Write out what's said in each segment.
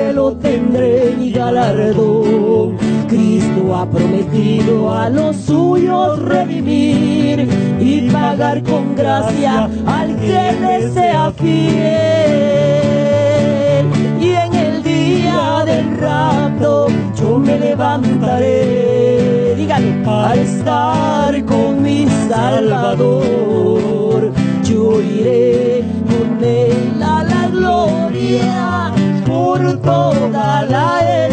cielo tendré mi galardón. Cristo ha prometido a los suyos redimir y pagar con gracia al que le sea fiel. Y en el día del rapto yo me levantaré, dígale, para estar con mi Salvador. Yo iré con él a la gloria por toda la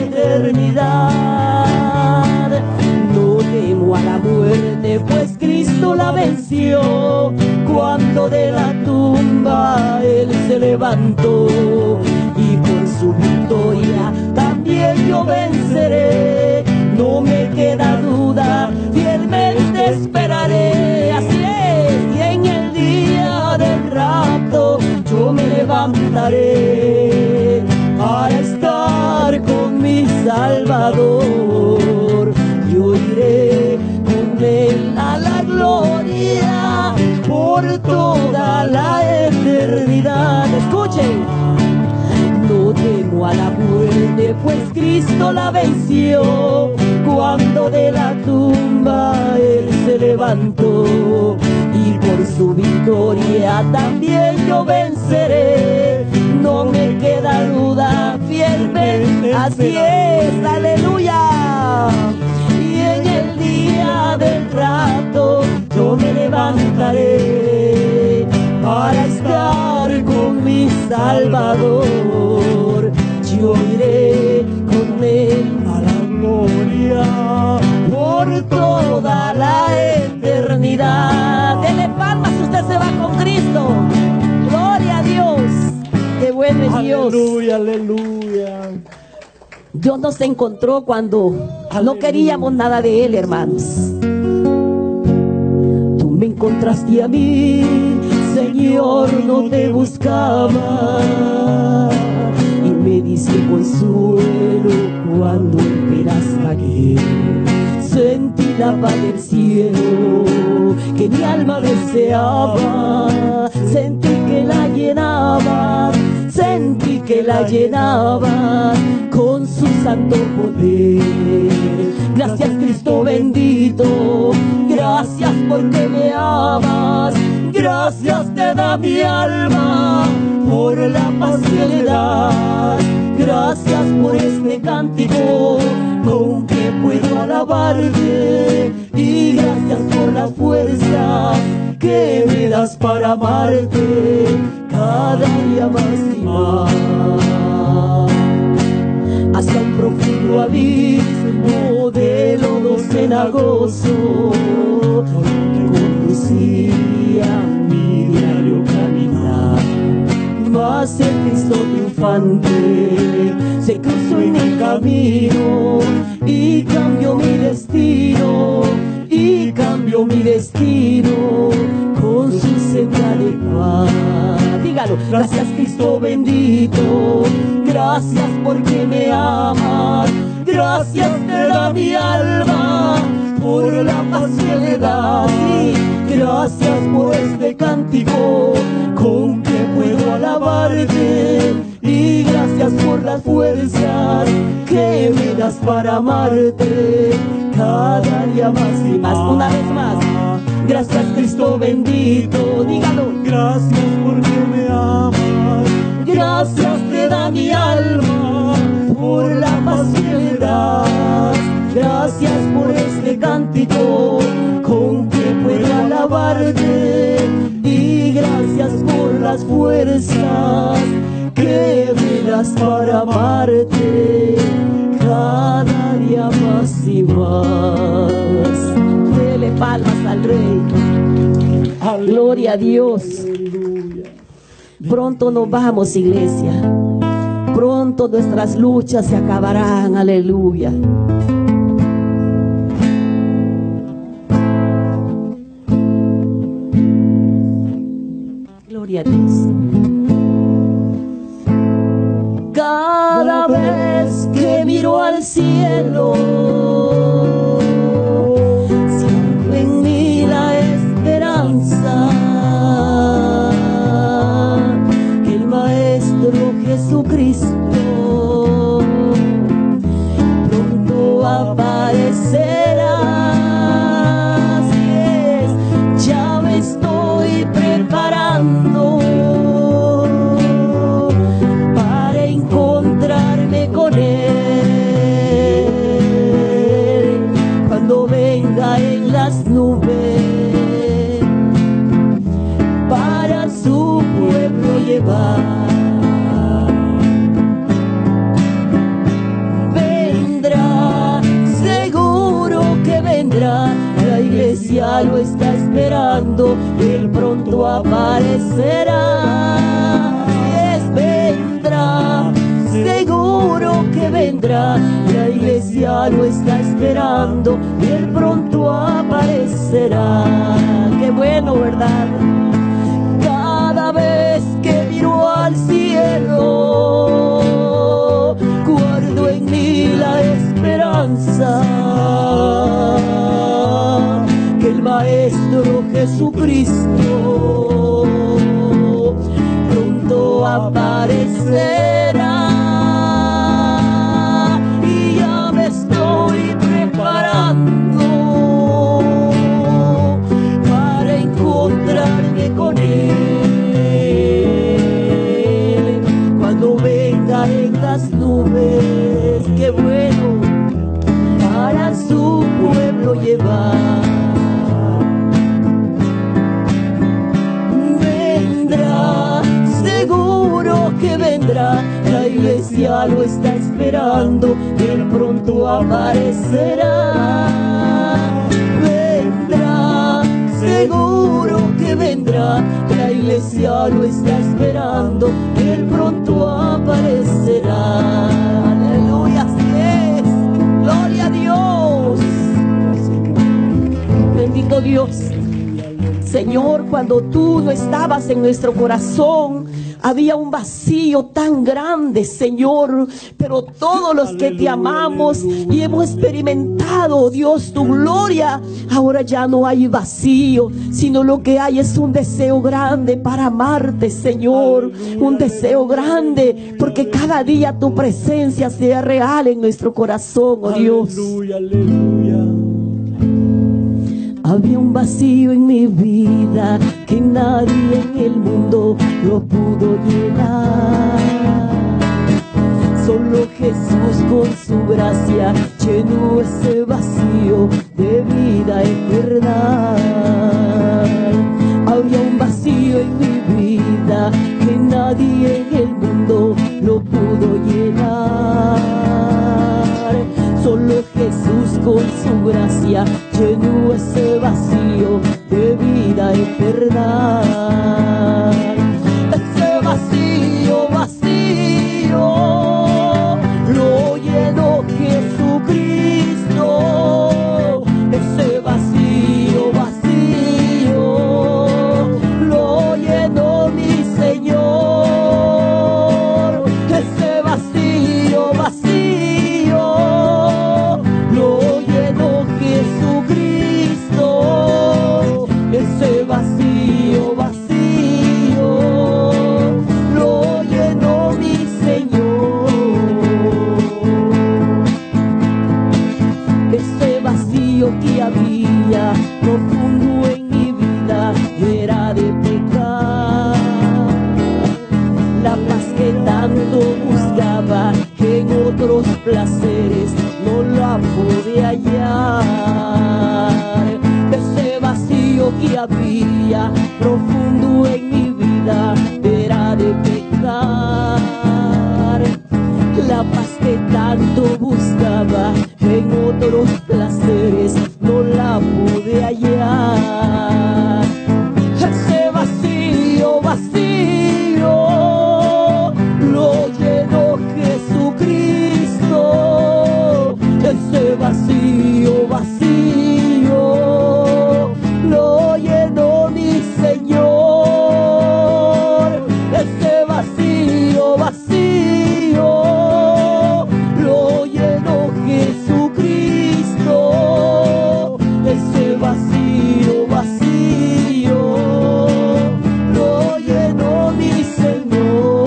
eternidad. No temo a la muerte, pues Cristo la venció cuando de la tumba él se levantó. Y por su victoria también yo venceré. No me queda duda, fielmente esperaré. Así es, y en el día del rapto yo me levantaré para estar con mi Salvador. Yo iré con él a la gloria por toda la eternidad. Escuchen, no temo a la muerte, pues Cristo la venció cuando de la tumba él se levantó. Y por su victoria también yo venceré. No me queda duda, fielmente, así es, aleluya. Y en el día del rapto yo me levantaré para estar con mi Salvador. Yo iré con él a la gloria por toda la eternidad. Dele palmas si usted se va con Cristo. Gloria a Dios. Qué bueno es Dios. Aleluya, aleluya. Dios nos encontró cuando no queríamos nada de Él, hermanos. Tú me encontraste a mí, Señor, no te buscaba, y me diste consuelo cuando apenas pagué. Sentí la paz del cielo que mi alma deseaba, sentí que la llenaba, sentí que la llenaba con su santo poder. Gracias, Cristo bendito, gracias porque me amas, gracias te da mi alma por la paz que le das. Gracias por este cántico con que puedo alabarte, y gracias por las fuerzas que me das para amarte cada día más y más. Hasta un profundo abismo de lodo cenagoso conducía mi diario caminar. Mas el Cristo triunfante se cruzó en el camino y cambió mi destino, y cambió mi destino con su senda de paz. Dígalo, gracias Cristo bendito, gracias porque me amas, gracias te da mi alma por la paz que le das. Y gracias por este cántico con que puedo alabarte, y gracias por las fuerzas que me das para amarte cada día más y más. Una vez más, gracias Cristo bendito, dígalo. Gracias porque me amas, gracias te da mi alma por la paz que le das. Gracias por este cántico con que puedo alabarte, y gracias por las fuerzas que me das para amarte cada día más y más. Dele palmas al Rey. Gloria a Dios. Pronto nos vamos, iglesia. Pronto nuestras luchas se acabarán. Aleluya. Gloria a Dios. Cada vez que miro al cielo, siento en mí la esperanza que el Maestro Jesucristo iglesia lo está esperando, Él pronto aparecerá. Vendrá, seguro que vendrá, la iglesia lo está esperando, Él pronto aparecerá. Qué bueno, ¿verdad? Cada vez que miro al cielo, guardo en mí la esperanza que el Maestro Jesucristo pronto aparecerá. Y ya me estoy preparando para encontrarme con Él cuando venga en las nubes. Qué bueno, para su pueblo llevar. Que vendrá, la iglesia lo está esperando, Él pronto aparecerá. Vendrá, seguro que vendrá, la iglesia lo está esperando, Él pronto aparecerá. Aleluya, así es. Gloria a Dios. Bendito Dios. Señor, cuando tú no estabas en nuestro corazón, había un vacío tan grande, Señor, pero todos los que te amamos y hemos experimentado, Dios, tu gloria, ahora ya no hay vacío, sino lo que hay es un deseo grande para amarte, Señor, un deseo grande, porque cada día tu presencia sea real en nuestro corazón, oh Dios. Aleluya, aleluya. Había un vacío en mi vida que nadie en el mundo lo pudo llenar. Solo Jesús con su gracia llenó ese vacío de vida eterna. Había un vacío en mi vida que nadie en el mundo lo pudo llenar. Solo Jesús con su gracia llenó ese vacío de vida eterna. Ese vacío, vacío, lo llenó Jesucristo. Ese vacío, vacío, lo llenó mi Señor. Ese vacío, vacío, lo llenó Jesucristo. Ese vacío, vacío, lo llenó mi Señor. Ese vacío que había profundo en mi vida era de pecar. La paz que tanto buscaba en otros placeres no la pude hallar. Ese vacío que había profundo en mi vida era de pecar. La paz que tanto buscaba en otros placeres no la pude hallar. Ese vacío, vacío, lo llenó Jesucristo. Ese vacío, vacío, lo llenó mi Señor. Ese vacío, vacío, lo llenó Jesucristo. Ese vacío, vacío, lo llenó mi Señor.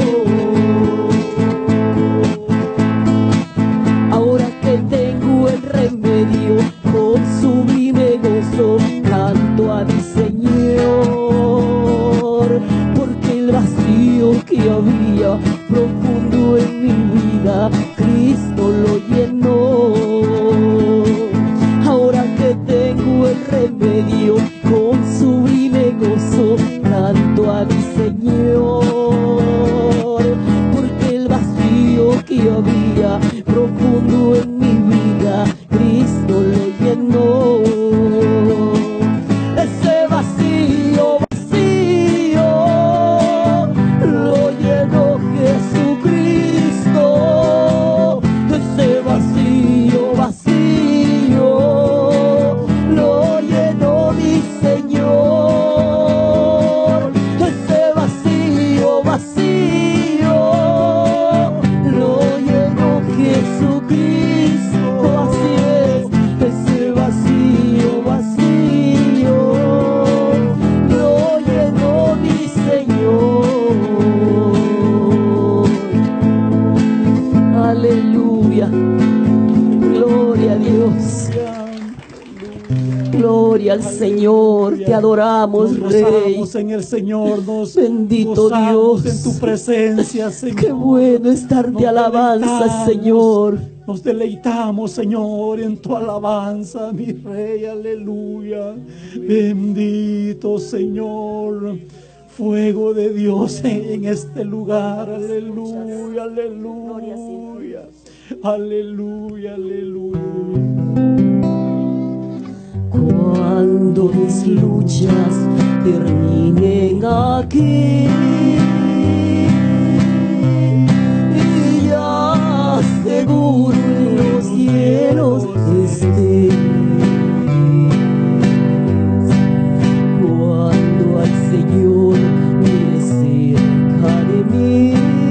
Ahora que tengo el remedio, con sublime gozo canto a mi Señor, porque el vacío que había profundo en mi vida, Cristo lo llenó. Ahora que tengo el remedio, con sublime gozo canto a mi Señor, porque el vacío que había profundo en mi vida, Cristo lo llenó. Aleluya. Gloria a Dios. Gloria al Señor. Te adoramos, Nos Rey. gozamos en el Señor. Nos Bendito gozamos Dios. en tu presencia, Señor. Qué bueno estar de alabanza, Señor. Nos deleitamos, Señor, en tu alabanza, mi Rey. Aleluya. Bendito, Señor. Fuego de Dios en este lugar. Aleluya, aleluya. Aleluya, aleluya. Cuando mis luchas terminen aquí y ya seguro en los cielos estés, cuando al Señor mire cerca de mí,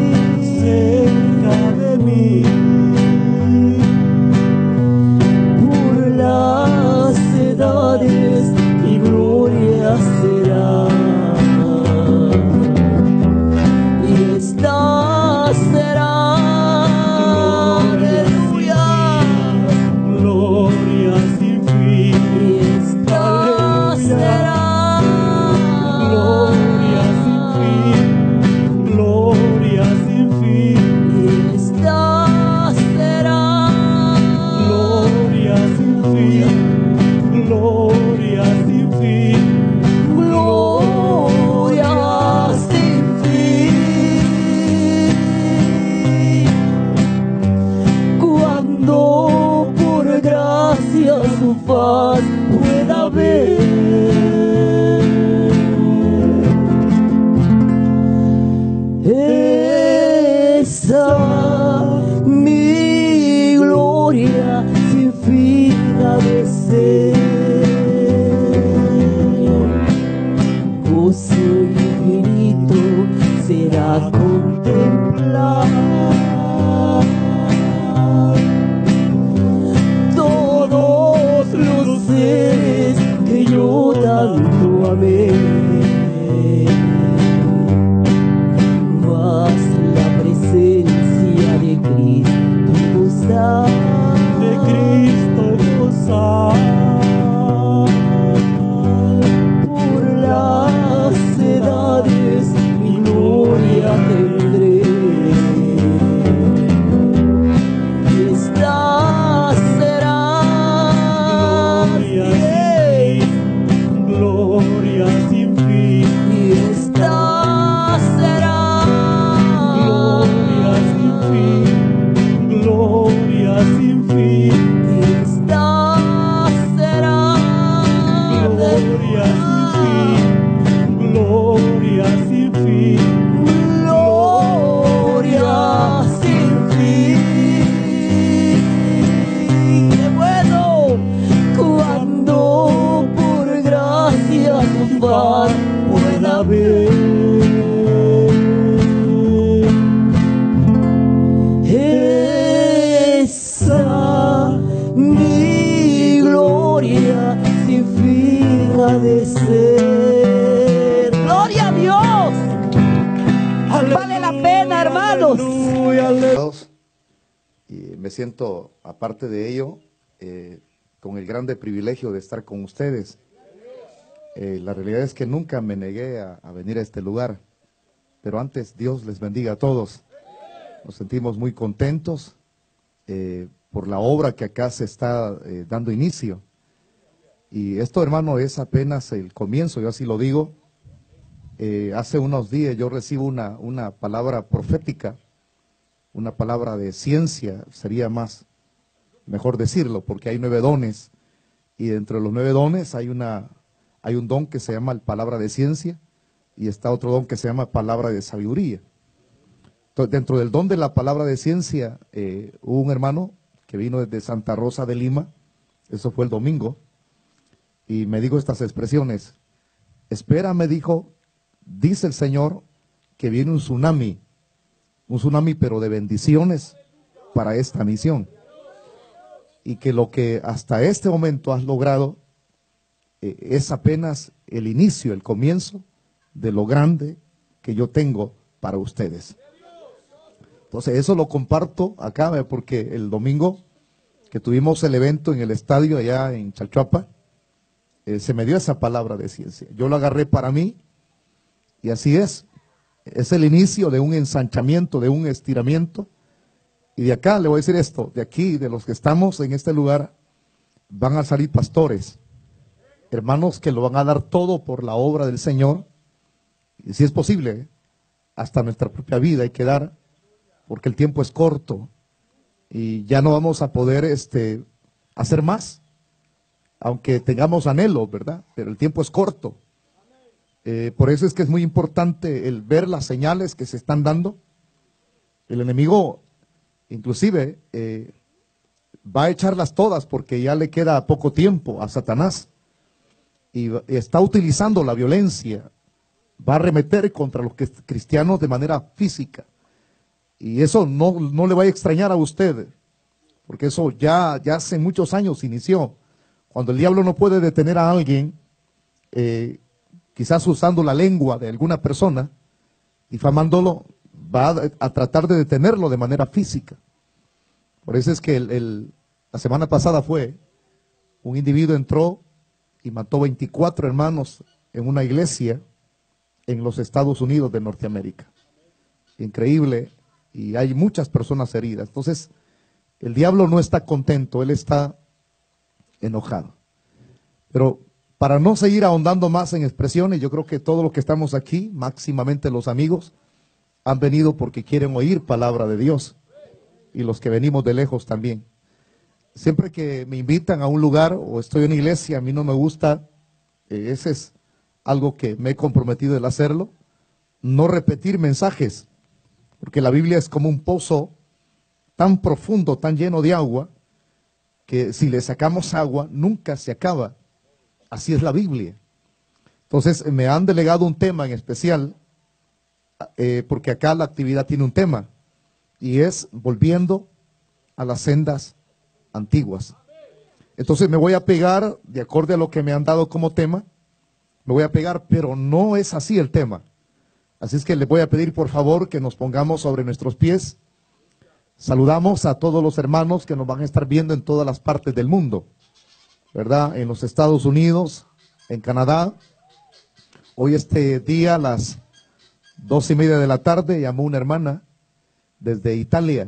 por las edades mi gloria será, y esta será, aleluya, Gloria sin fin. y esta será, Gloria sin fin. Gloria sin fin. y esta será, Gloria sin fin. Gloria sin fin. gloria sin fin. Cuando por gracia su faz pueda ver, esa mi gloria sin fin ha de ser. Gozo infinito será contemplar todos los seres que yo tanto amé. Mas la presencia de Cristo gozar, De Cristo gozar. por las edades mi gloria tendré. Y esta será, Gloria sin fin. y esta será, Gloria sin fin. Gloria sin fin. y esta será, Gloria sin fin. Gloria sin fin. gloria sin fin. ¡Qué bueno! Cuando por gracia tu faz pueda ver, esa mi gloria sin fin ha de ser. ¡Gloria a Dios! Vale la pena, hermanos. Aleluya, aleluya. Y me siento, aparte de ello, con el grande privilegio de estar con ustedes. La realidad es que nunca me negué a venir a este lugar, pero antes Dios les bendiga a todos. Nos sentimos muy contentos por la obra que acá se está dando inicio. Y esto, hermano, es apenas el comienzo, yo así lo digo. Hace unos días yo recibo una palabra profética, una palabra de ciencia, sería mejor decirlo, porque hay 9 dones, y dentro de los 9 dones hay un don que se llama la palabra de ciencia, y está otro don que se llama palabra de sabiduría. Entonces, dentro del don de la palabra de ciencia, hubo un hermano que vino desde Santa Rosa de Lima, eso fue el domingo, y me dijo estas expresiones: espera, me dijo, dice el Señor, que viene un tsunami pero de bendiciones para esta misión, y que lo que hasta este momento has logrado es apenas el inicio, el comienzo de lo grande que yo tengo para ustedes. Entonces eso lo comparto acá porque el domingo que tuvimos el evento en el estadio allá en Chalchuapa, se me dio esa palabra de ciencia. Yo lo agarré para mí y así es. Es el inicio de un ensanchamiento, de un estiramiento. Y de acá le voy a decir esto, de aquí, de los que estamos en este lugar, van a salir pastores, hermanos que lo van a dar todo por la obra del Señor. Y si es posible, hasta nuestra propia vida hay que dar, porque el tiempo es corto y ya no vamos a poder hacer más, aunque tengamos anhelo, ¿verdad? Pero el tiempo es corto. Por eso es que es muy importante el ver las señales que se están dando. El enemigo, inclusive, va a echarlas todas porque ya le queda poco tiempo a Satanás. Y está utilizando la violencia. Va a arremeter contra los cristianos de manera física. Y eso no le va a extrañar a usted, porque eso ya hace muchos años inició. Cuando el diablo no puede detener a alguien, quizás usando la lengua de alguna persona, difamándolo, va a tratar de detenerlo de manera física. Por eso es que la semana pasada un individuo entró y mató 24 hermanos en una iglesia en los Estados Unidos de Norteamérica. Increíble, y hay muchas personas heridas. Entonces, el diablo no está contento, él está enojado. Pero para no seguir ahondando más en expresiones, yo creo que todos los que estamos aquí, máximamente los amigos, han venido porque quieren oír palabra de Dios. Y los que venimos de lejos también. Siempre que me invitan a un lugar o estoy en una iglesia, a mí no me gusta, ese es algo que me he comprometido el hacerlo, no repetir mensajes, porque la Biblia es como un pozo tan profundo, tan lleno de agua, que si le sacamos agua, nunca se acaba. Así es la Biblia. Entonces me han delegado un tema en especial, porque acá la actividad tiene un tema, y es volviendo a las sendas antiguas. Entonces me voy a pegar, de acuerdo a lo que me han dado como tema, me voy a pegar, pero no es así el tema. Así es que les voy a pedir por favor que nos pongamos sobre nuestros pies. Saludamos a todos los hermanos que nos van a estar viendo en todas las partes del mundo, ¿verdad? En los Estados Unidos, en Canadá. Hoy día a las 2:30 de la tarde llamó una hermana desde Italia.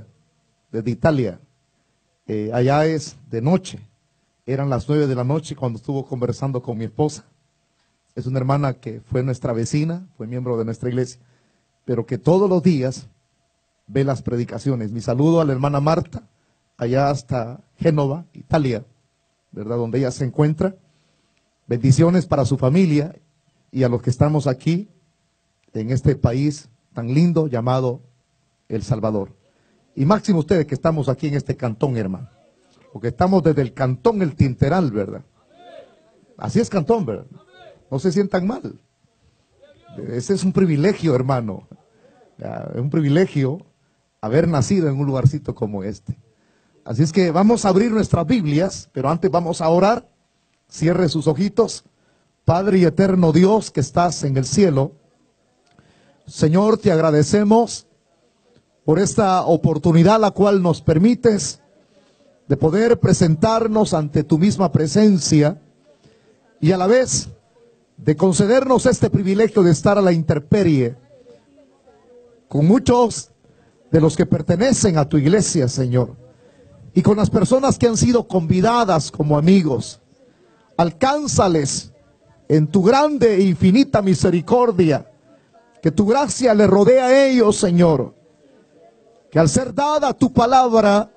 Allá es de noche. Eran las 9 de la noche cuando estuvo conversando con mi esposa. Es una hermana que fue nuestra vecina, fue miembro de nuestra iglesia, pero que todos los días ve las predicaciones. Mi saludo a la hermana Marta, allá hasta Génova, Italia, ¿verdad? Donde ella se encuentra. Bendiciones para su familia y a los que estamos aquí en este país tan lindo llamado El Salvador. Y máximo ustedes que estamos aquí en este cantón, hermano. Porque estamos desde el cantón El Tinteral, ¿verdad? Así es cantón, ¿verdad? No se sientan mal. Ese es un privilegio, hermano. Es un privilegio haber nacido en un lugarcito como este. Así es que vamos a abrir nuestras Biblias, pero antes vamos a orar. Cierre sus ojitos. Padre y eterno Dios que estás en el cielo, Señor, te agradecemos por esta oportunidad la cual nos permites de poder presentarnos ante tu misma presencia y a la vez de concedernos este privilegio de estar a la intemperie con muchos de los que pertenecen a tu iglesia, Señor, y con las personas que han sido convidadas como amigos. Alcánzales en tu grande e infinita misericordia, que tu gracia le rodea a ellos, Señor, que al ser dada tu palabra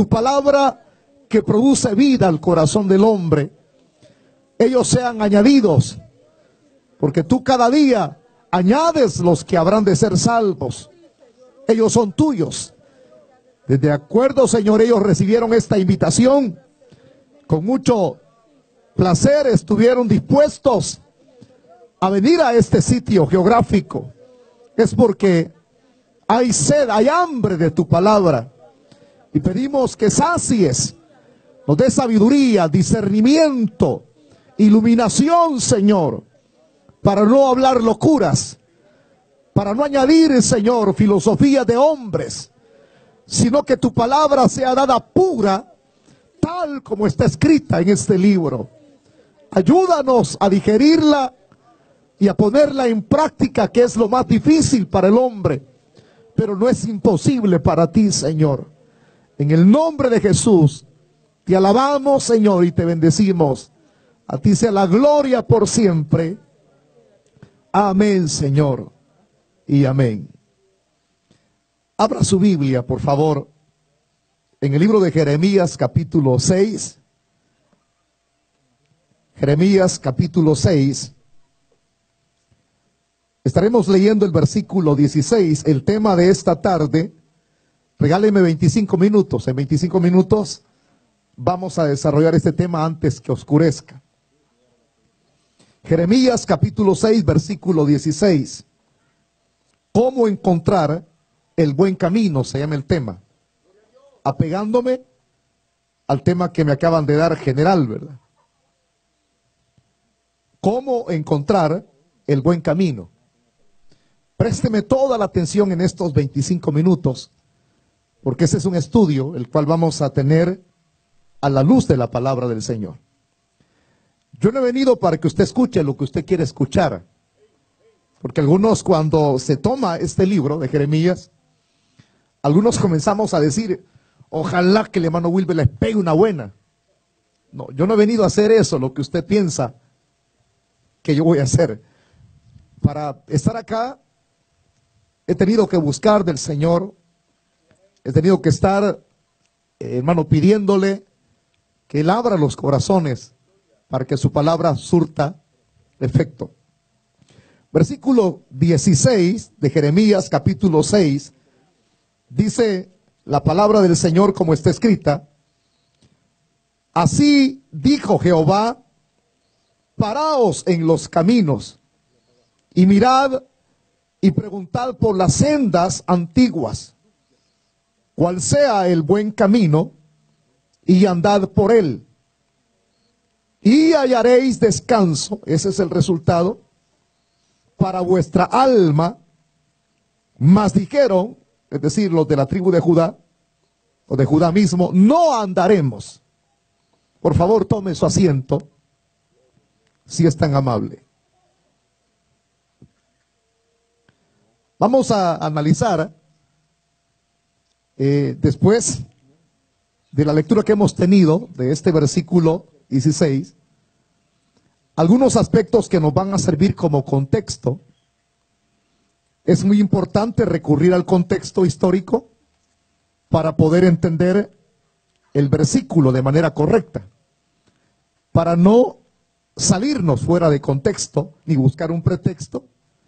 que produce vida al corazón del hombre, ellos sean añadidos, porque tú cada día añades los que habrán de ser salvos. Ellos son tuyos. Desde acuerdo, Señor, ellos recibieron esta invitación con mucho placer, estuvieron dispuestos a venir a este sitio geográfico. Es porque hay sed, hay hambre de tu palabra, y pedimos que sacies, nos dé sabiduría, discernimiento, iluminación, Señor, para no hablar locuras, para no añadir, Señor, filosofía de hombres, sino que tu palabra sea dada pura, tal como está escrita en este libro. Ayúdanos a digerirla y a ponerla en práctica, que es lo más difícil para el hombre, pero no es imposible para ti, Señor. En el nombre de Jesús, te alabamos, Señor, y te bendecimos. A ti sea la gloria por siempre. Amén, Señor, y amén. Abra su Biblia, por favor, en el libro de Jeremías, capítulo 6. Jeremías, capítulo 6. Estaremos leyendo el versículo 16, el tema de esta tarde. Regáleme 25 minutos. En 25 minutos vamos a desarrollar este tema antes que oscurezca. Jeremías capítulo 6, versículo 16. ¿Cómo encontrar el buen camino? Se llama el tema. Apegándome al tema que me acaban de dar general, ¿verdad? ¿Cómo encontrar el buen camino? Présteme toda la atención en estos 25 minutos, porque ese es un estudio el cual vamos a tener a la luz de la palabra del Señor. Yo no he venido para que usted escuche lo que usted quiere escuchar, porque algunos, cuando se toma este libro de Jeremías, algunos comenzamos a decir: ojalá que el hermano Wilber les pegue una buena. No, yo no he venido a hacer eso, lo que usted piensa que yo voy a hacer. Para estar acá, he tenido que buscar del Señor, he tenido que estar, hermano, pidiéndole que Él abra los corazones para que su palabra surta efecto. Versículo 16 de Jeremías capítulo 6, dice la palabra del Señor como está escrita: así dijo Jehová, paraos en los caminos y mirad y preguntad por las sendas antiguas, cuál sea el buen camino, y andad por él, y hallaréis descanso. Ese es el resultado para vuestra alma. Mas dijeron, es decir, los de la tribu de Judá, o de Judá mismo, no andaremos. Por favor, tome su asiento, si es tan amable. Vamos a analizar, después de la lectura que hemos tenido de este versículo 16, algunos aspectos que nos van a servir como contexto. Es muy importante recurrir al contexto histórico para poder entender el versículo de manera correcta, para no salirnos fuera de contexto ni buscar un pretexto.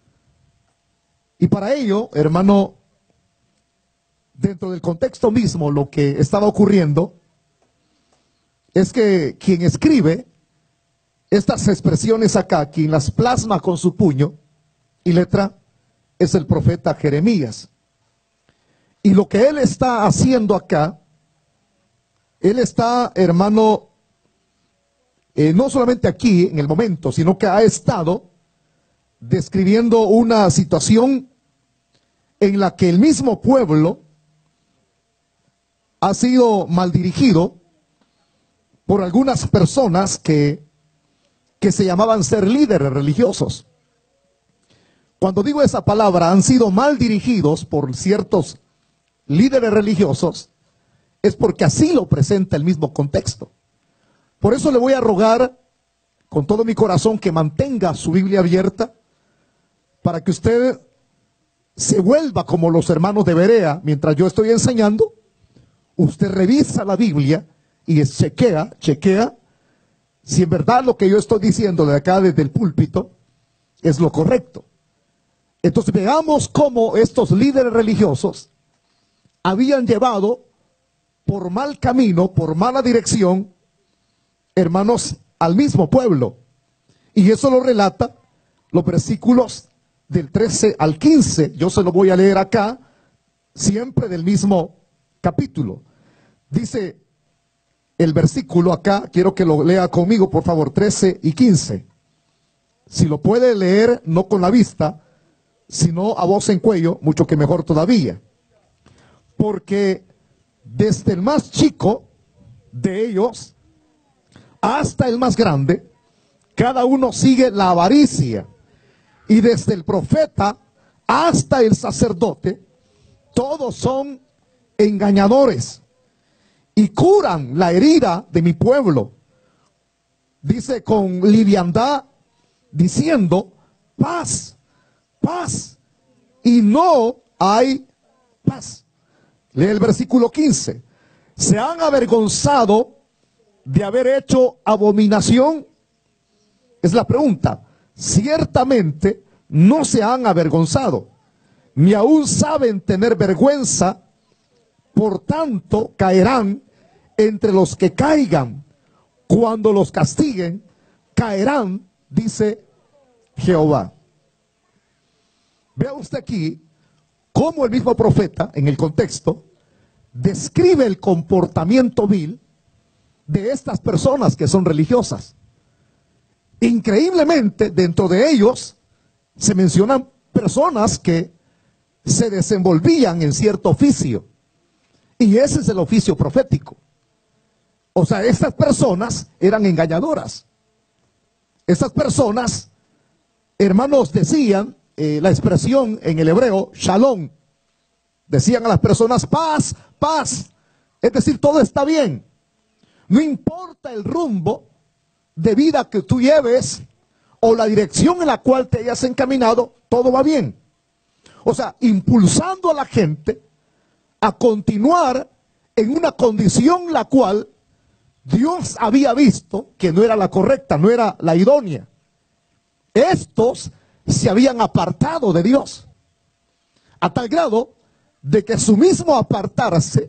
Y para ello, hermano, dentro del contexto mismo, lo que estaba ocurriendo es que quien escribe estas expresiones acá, quien las plasma con su puño y letra, es el profeta Jeremías. Y lo que él está haciendo acá, él está, hermano, no solamente aquí en el momento, sino que ha estado describiendo una situación en la que el mismo pueblo ha sido mal dirigido por algunas personas que se llamaban ser líderes religiosos. Cuando digo esa palabra, han sido mal dirigidos por ciertos líderes religiosos, es porque así lo presenta el mismo contexto. Por eso le voy a rogar con todo mi corazón que mantenga su Biblia abierta, para que usted se vuelva como los hermanos de Berea. Mientras yo estoy enseñando, usted revisa la Biblia y chequea si en verdad lo que yo estoy diciendo de acá desde el púlpito es lo correcto. Entonces veamos cómo estos líderes religiosos habían llevado por mal camino, por mala dirección, hermanos, al mismo pueblo. Y eso lo relata los versículos del 13 al 15. Yo se lo voy a leer acá, siempre del mismo capítulo. Dice el versículo acá, quiero que lo lea conmigo, por favor, 13 y 15. Si lo puede leer, no con la vista, sino a voz en cuello, mucho que mejor todavía. porque desde el más chico de ellos hasta el más grande, cada uno sigue la avaricia. Y desde el profeta hasta el sacerdote, todos son engañadores y curan la herida de mi pueblo. Dice con liviandad, diciendo paz, paz, y no hay paz. Lee el versículo 15. Se han avergonzado de haber hecho abominación. Es la pregunta. Ciertamente no se han avergonzado, ni aún saben tener vergüenza. Por tanto caerán entre los que caigan. Cuando los castiguen, caerán, dice Jehová. Vea usted aquí cómo el mismo profeta, en el contexto, describe el comportamiento vil de estas personas que son religiosas. Increíblemente, dentro de ellos se mencionan personas que se desenvolvían en cierto oficio. Y ese es el oficio profético. O sea, estas personas eran engañadoras. Estas personas, hermanos, decían, la expresión en el hebreo, shalom. Decían a las personas, paz, paz. Es decir, todo está bien. No importa el rumbo de vida que tú lleves o la dirección en la cual te hayas encaminado, todo va bien. O sea, impulsando a la gente a continuar en una condición la cual Dios había visto que no era la correcta, no era la idónea. Estos se habían apartado de Dios a tal grado de que su mismo apartarse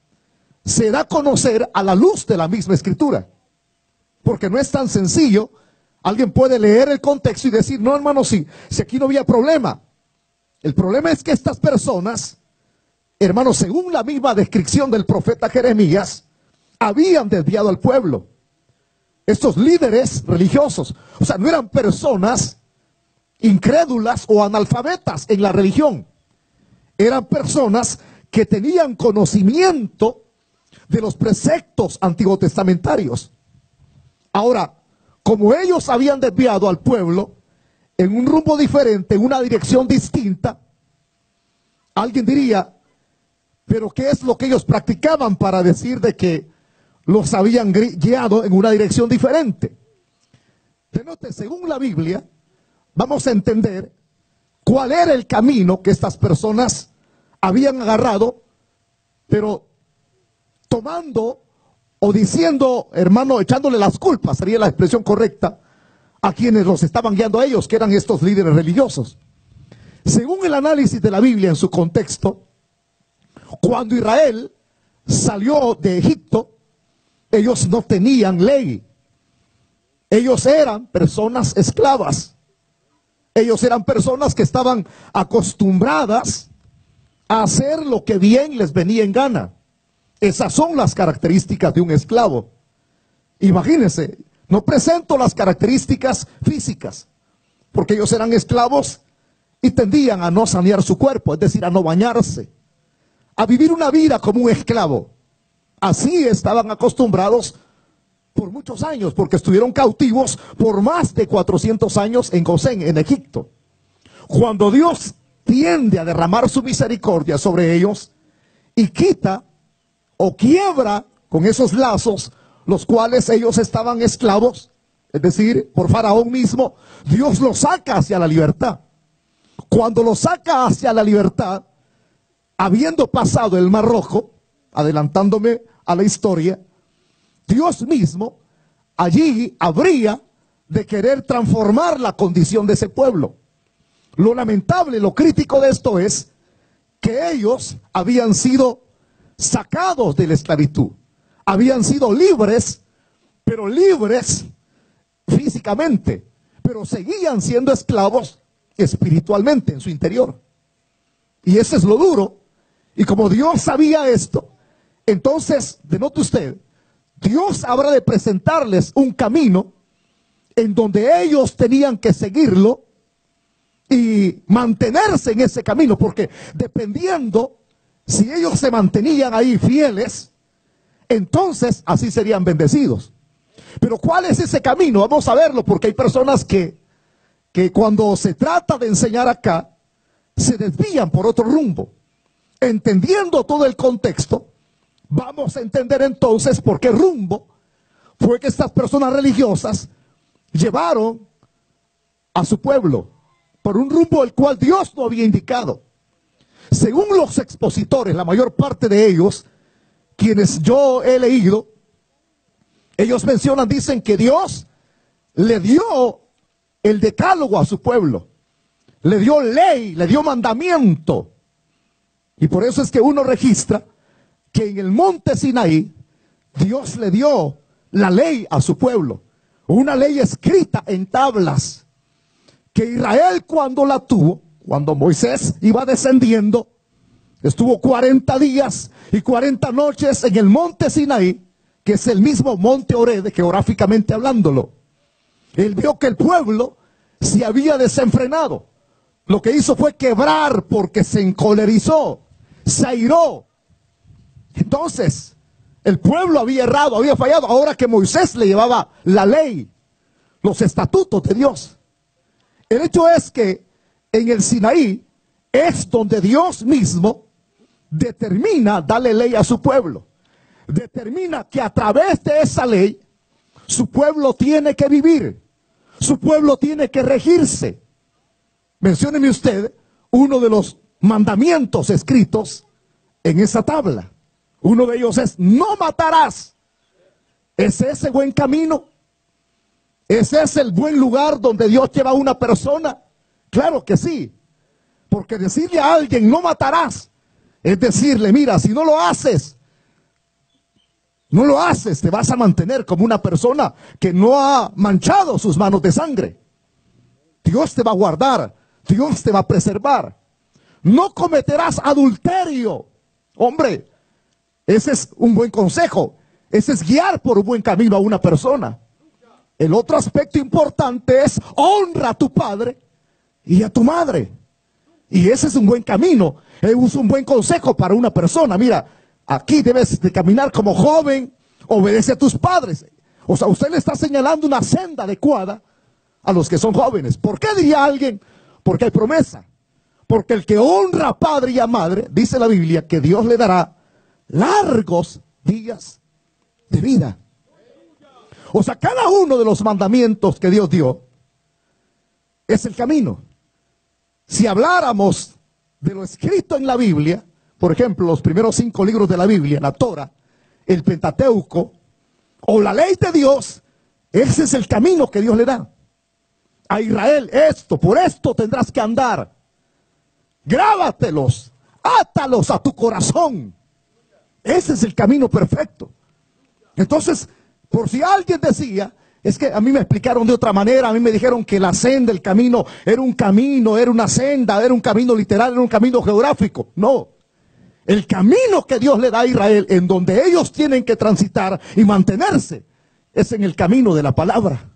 se da a conocer a la luz de la misma escritura. Porque no es tan sencillo. Alguien puede leer el contexto y decir, no, hermano, si aquí no había problema. El problema es que estas personas, hermanos, según la misma descripción del profeta Jeremías, habían desviado al pueblo. Estos líderes religiosos, o sea, no eran personas incrédulas o analfabetas en la religión. Eran personas que tenían conocimiento de los preceptos antiguotestamentarios. Ahora, como ellos habían desviado al pueblo en un rumbo diferente, en una dirección distinta, alguien diría, pero ¿qué es lo que ellos practicaban para decir de que los habían guiado en una dirección diferente? Denote, según la Biblia, vamos a entender cuál era el camino que estas personas habían agarrado, pero tomando o diciendo, hermano, echándole las culpas, sería la expresión correcta, a quienes los estaban guiando a ellos, que eran estos líderes religiosos. Según el análisis de la Biblia en su contexto, cuando Israel salió de Egipto, ellos no tenían ley. Ellos eran personas esclavas. Ellos eran personas que estaban acostumbradas a hacer lo que bien les venía en gana. Esas son las características de un esclavo. Imagínense, no presento las características físicas, porque ellos eran esclavos y tendían a no sanear su cuerpo, es decir, a no bañarse, a vivir una vida como un esclavo. Así estaban acostumbrados por muchos años, porque estuvieron cautivos por más de 400 años en Gosén, en Egipto. Cuando Dios tiende a derramar su misericordia sobre ellos y quita o quiebra con esos lazos los cuales ellos estaban esclavos, es decir, por Faraón mismo, Dios los saca hacia la libertad. Cuando los saca hacia la libertad, habiendo pasado el Mar Rojo, adelantándome a la historia, Dios mismo allí habría de querer transformar la condición de ese pueblo. Lo lamentable, lo crítico de esto es que ellos habían sido sacados de la esclavitud, habían sido libres, pero libres físicamente, pero seguían siendo esclavos espiritualmente en su interior. Y ese es lo duro. Y como Dios sabía esto, entonces, denote usted, Dios habrá de presentarles un camino en donde ellos tenían que seguirlo y mantenerse en ese camino, porque dependiendo si ellos se mantenían ahí fieles, entonces así serían bendecidos. Pero ¿cuál es ese camino? Vamos a verlo, porque hay personas que cuando se trata de enseñar acá, se desvían por otro rumbo. Entendiendo todo el contexto, vamos a entender entonces por qué rumbo fue que estas personas religiosas llevaron a su pueblo, por un rumbo el cual Dios no había indicado. Según los expositores, la mayor parte de ellos, quienes yo he leído, ellos mencionan, dicen que Dios le dio el decálogo a su pueblo, le dio ley, le dio mandamiento. Y por eso es que uno registra que en el monte Sinaí Dios le dio la ley a su pueblo, una ley escrita en tablas, que Israel cuando la tuvo, cuando Moisés iba descendiendo, estuvo 40 días y 40 noches en el monte Sinaí, que es el mismo monte Oreb, geográficamente hablándolo. Él vio que el pueblo se había desenfrenado. Lo que hizo fue quebrar porque se encolerizó, se airó. Entonces, el pueblo había errado, había fallado. Ahora que Moisés le llevaba la ley, los estatutos de Dios. El hecho es que en el Sinaí es donde Dios mismo determina darle ley a su pueblo. Determina que a través de esa ley su pueblo tiene que vivir, su pueblo tiene que regirse. Mencióneme usted uno de los mandamientos escritos en esa tabla. Uno de ellos es: no matarás. ¿Es ese buen camino? ¿Es ese el buen lugar donde Dios lleva a una persona? Claro que sí. Porque decirle a alguien no matarás es decirle: mira, si no lo haces, te vas a mantener como una persona que no ha manchado sus manos de sangre. Dios te va a guardar, Dios te va a preservar. No cometerás adulterio. Hombre, ese es un buen consejo. Ese es guiar por un buen camino a una persona. El otro aspecto importante es: honra a tu padre y a tu madre. Y ese es un buen camino, es un buen consejo para una persona. Mira, aquí debes de caminar como joven, obedece a tus padres. O sea, usted le está señalando una senda adecuada a los que son jóvenes. ¿Por qué diría alguien? Porque hay promesa. Porque el que honra a padre y a madre, dice la Biblia, que Dios le dará largos días de vida. O sea, cada uno de los mandamientos que Dios dio es el camino. Si habláramos de lo escrito en la Biblia, por ejemplo, los primeros 5 libros de la Biblia, la Torah, el Pentateuco, o la ley de Dios, ese es el camino que Dios le da a Israel. Por esto tendrás que andar. Grábatelos, átalos a tu corazón. Ese es el camino perfecto. Entonces, por si alguien decía: es que a mí me explicaron de otra manera, a mí me dijeron que la senda, el camino, era un camino, era una senda, era un camino literal, era un camino geográfico. No. El camino que Dios le da a Israel, en donde ellos tienen que transitar y mantenerse, es en el camino de la palabra.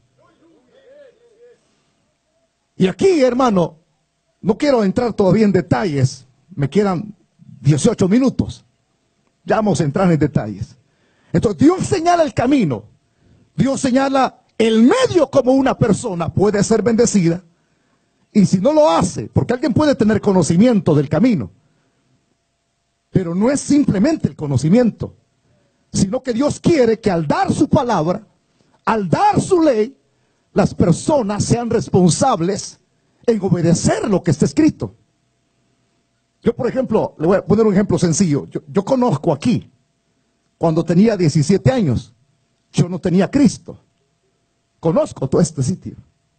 Y aquí, hermano, no quiero entrar todavía en detalles, me quedan 18 minutos. Ya vamos a entrar en detalles. Entonces, Dios señala el camino, Dios señala el medio como una persona puede ser bendecida. Y si no lo hace, porque alguien puede tener conocimiento del camino, pero no es simplemente el conocimiento, sino que Dios quiere que al dar su palabra, al dar su ley, las personas sean responsables en obedecer lo que está escrito. Yo, por ejemplo, le voy a poner un ejemplo sencillo. Yo conozco aquí, cuando tenía 17 años, yo no tenía a Cristo. Conozco todo este sitio,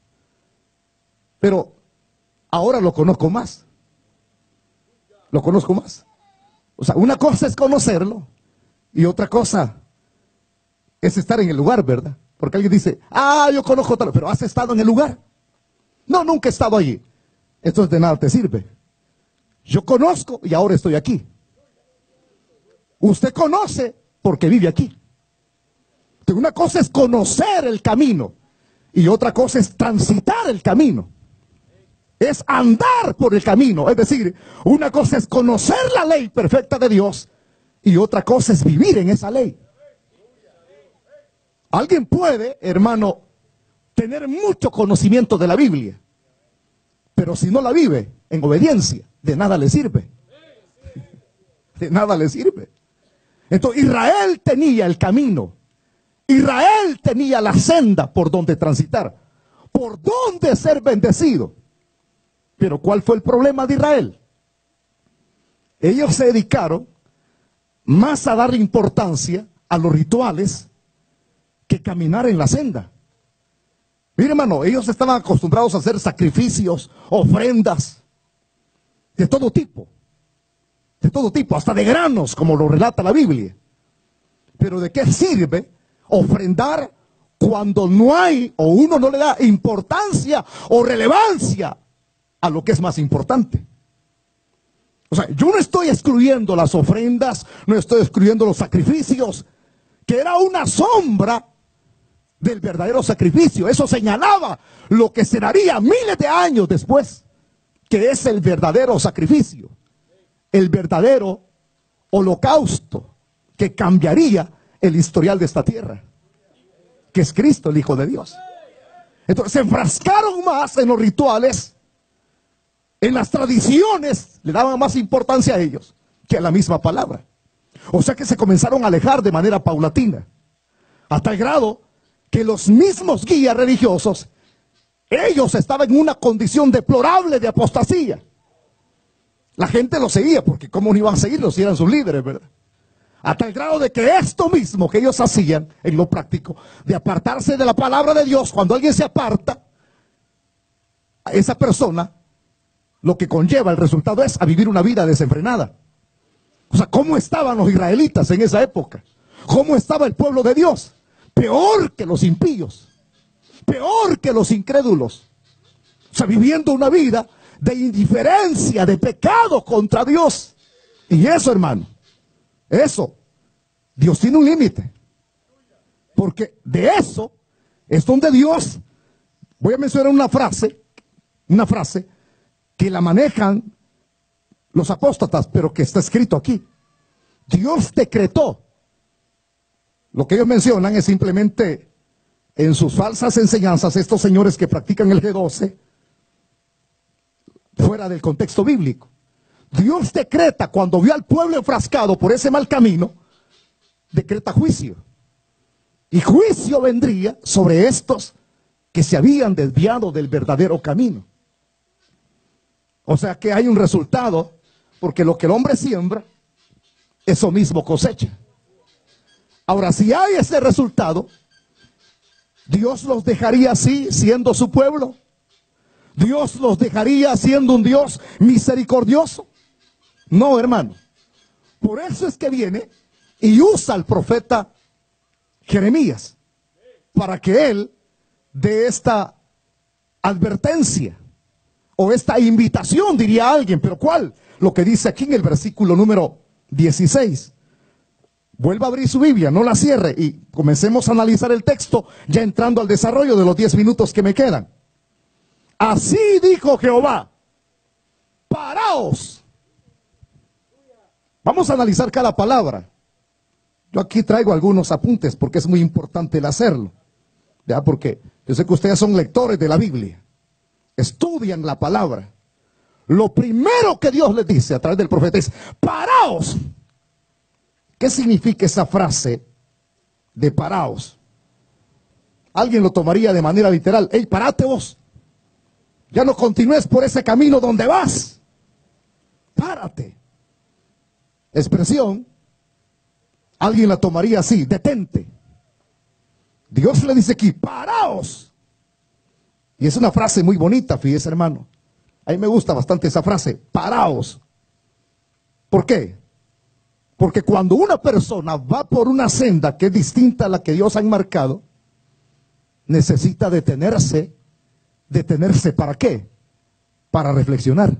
pero ahora lo conozco más. Lo conozco más. O sea, una cosa es conocerlo y otra cosa es estar en el lugar, ¿verdad? Porque alguien dice: yo conozco tal, pero ¿has estado en el lugar? No, nunca he estado allí. Esto de nada te sirve. Yo conozco y ahora estoy aquí. Usted conoce porque vive aquí. Entonces, una cosa es conocer el camino y otra cosa es transitar el camino. es andar por el camino. Es decir, una cosa es conocer la ley perfecta de Dios y otra cosa es vivir en esa ley. Alguien puede, hermano, tener mucho conocimiento de la Biblia, pero si no la vive en obediencia, de nada le sirve. De nada le sirve. Entonces Israel tenía el camino. Israel tenía la senda por donde transitar, por donde ser bendecido. Pero ¿cuál fue el problema de Israel? Ellos se dedicaron más a dar importancia a los rituales que caminar en la senda. Mire, hermano, ellos estaban acostumbrados a hacer sacrificios, ofrendas, de todo tipo, hasta de granos, como lo relata la Biblia. Pero ¿de qué sirve ofrendar cuando no hay, o uno no le da importancia o relevancia a lo que es más importante? O sea, yo no estoy excluyendo las ofrendas, no estoy excluyendo los sacrificios, que era una sombra del verdadero sacrificio. Eso señalaba lo que se daría miles de años después, que es el verdadero sacrificio, el verdadero holocausto que cambiaría el historial de esta tierra, que es Cristo, el Hijo de Dios. Entonces se enfrascaron más en los rituales, en las tradiciones, le daban más importancia a ellos que a la misma palabra. O sea que se comenzaron a alejar de manera paulatina, hasta el grado que los mismos guías religiosos, ellos estaban en una condición deplorable de apostasía. La gente los seguía, porque cómo no iban a seguirlos si eran sus líderes, ¿verdad? Hasta el grado de que esto mismo que ellos hacían en lo práctico, de apartarse de la palabra de Dios, cuando alguien se aparta, a esa persona, lo que conlleva el resultado es a vivir una vida desenfrenada. O sea, ¿cómo estaban los israelitas en esa época? ¿Cómo estaba el pueblo de Dios? Peor que los impíos, peor que los incrédulos. O sea, viviendo una vida de indiferencia, de pecado contra Dios. Y eso, hermano, eso, Dios tiene un límite. Porque de eso es donde Dios, voy a mencionar una frase que la manejan los apóstatas, pero que está escrito aquí. Dios decretó. Lo que ellos mencionan es simplemente en sus falsas enseñanzas, estos señores que practican el G12, fuera del contexto bíblico. Dios decreta, cuando vio al pueblo enfrascado por ese mal camino, decreta juicio. Y juicio vendría sobre estos que se habían desviado del verdadero camino. O sea que hay un resultado, porque lo que el hombre siembra, eso mismo cosecha. Ahora, si hay ese resultado, ¿Dios los dejaría así siendo su pueblo? ¿Dios los dejaría siendo un Dios misericordioso? No, hermano. Por eso es que viene y usa al profeta Jeremías para que él dé esta advertencia o esta invitación, diría alguien. ¿Pero cuál? Lo que dice aquí en el versículo número 16. Vuelva a abrir su Biblia, no la cierre y comencemos a analizar el texto, ya entrando al desarrollo de los 10 minutos que me quedan. Así dijo Jehová: paraos. Vamos a analizar cada palabra. Yo aquí traigo algunos apuntes porque es muy importante el hacerlo, ¿ya? Porque yo sé que ustedes son lectores de la Biblia, estudian la palabra. Lo primero que Dios les dice a través del profeta es: paraos. ¿Qué significa esa frase de paraos? Alguien lo tomaría de manera literal. Hey, parate vos. Ya no continúes por ese camino donde vas. Párate. Expresión, alguien la tomaría así: detente. Dios le dice aquí: paraos. Y es una frase muy bonita, fíjese, hermano. A mí me gusta bastante esa frase: paraos. ¿Por qué? Porque cuando una persona va por una senda que es distinta a la que Dios ha marcado, necesita detenerse. ¿Detenerse para qué? Para reflexionar.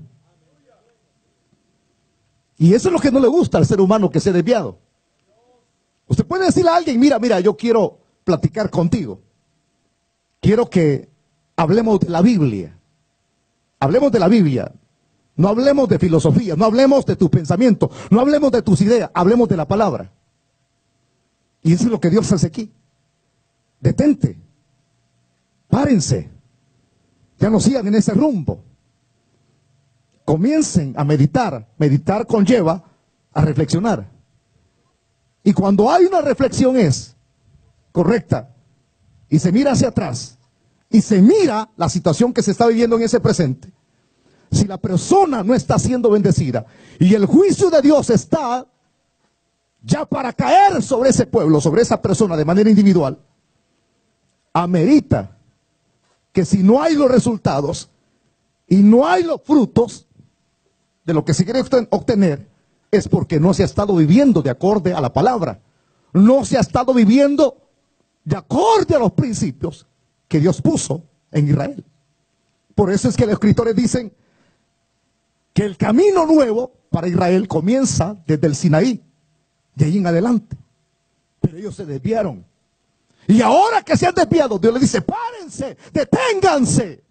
Y eso es lo que no le gusta al ser humano que se ha desviado. Usted puede decirle a alguien: mira, yo quiero platicar contigo. Quiero que hablemos de la Biblia. Hablemos de la Biblia. No hablemos de filosofía, no hablemos de tus pensamientos, no hablemos de tus ideas, hablemos de la palabra. Y eso es lo que Dios hace aquí. Detente. Párense. Ya no sigan en ese rumbo. Comiencen a meditar. Meditar conlleva a reflexionar. Y cuando hay una reflexión es correcta y se mira hacia atrás y se mira la situación que se está viviendo en ese presente, si la persona no está siendo bendecida y el juicio de Dios está ya para caer sobre ese pueblo, sobre esa persona de manera individual, amerita que si no hay los resultados y no hay los frutos de lo que se quiere obtener, es porque no se ha estado viviendo de acorde a la palabra. No se ha estado viviendo de acorde a los principios que Dios puso en Israel. Por eso es que los escritores dicen que el camino nuevo para Israel comienza desde el Sinaí, de ahí en adelante. Pero ellos se desviaron. Y ahora que se han desviado, Dios les dice, párense, deténganse.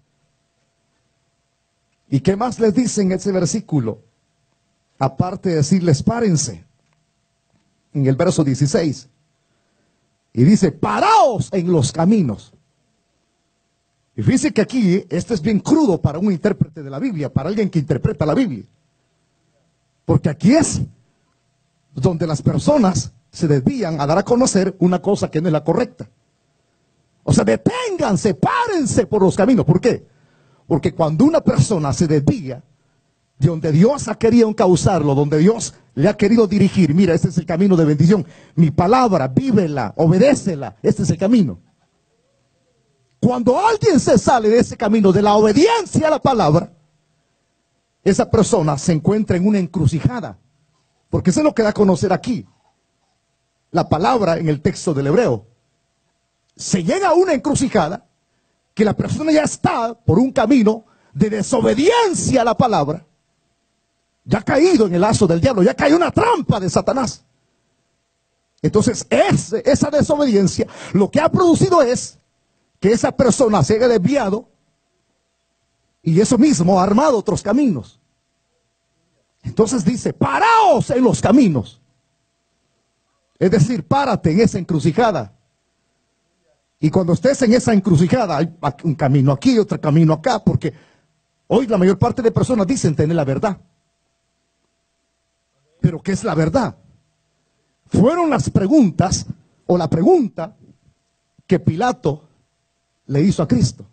¿Y qué más les dice en ese versículo? Aparte de decirles, párense. En el verso 16. Y dice, paraos en los caminos. Y fíjense que aquí, esto es bien crudo para un intérprete de la Biblia, para alguien que interpreta la Biblia. Porque aquí es donde las personas se desvían a dar a conocer una cosa que no es la correcta. O sea, deténganse, párense por los caminos. ¿Por qué? Porque cuando una persona se desvía de donde Dios ha querido encauzarlo, donde Dios le ha querido dirigir, mira, este es el camino de bendición, mi palabra, vívela, obedécela, este es el camino. Cuando alguien se sale de ese camino, de la obediencia a la palabra, esa persona se encuentra en una encrucijada, porque eso es lo que da a conocer aquí la palabra en el texto del hebreo. Se llega a una encrucijada que la persona ya está por un camino de desobediencia a la palabra, ya ha caído en el lazo del diablo, ya cae una trampa de Satanás. Entonces esa desobediencia lo que ha producido es que esa persona se haya desviado y eso mismo ha armado otros caminos. Entonces dice, paraos en los caminos. Es decir, párate en esa encrucijada. Y cuando estés en esa encrucijada, hay un camino aquí, otro camino acá, porque hoy la mayor parte de personas dicen tener la verdad. Pero ¿qué es la verdad? Fueron las preguntas, o la pregunta que Pilato le hizo a Cristo.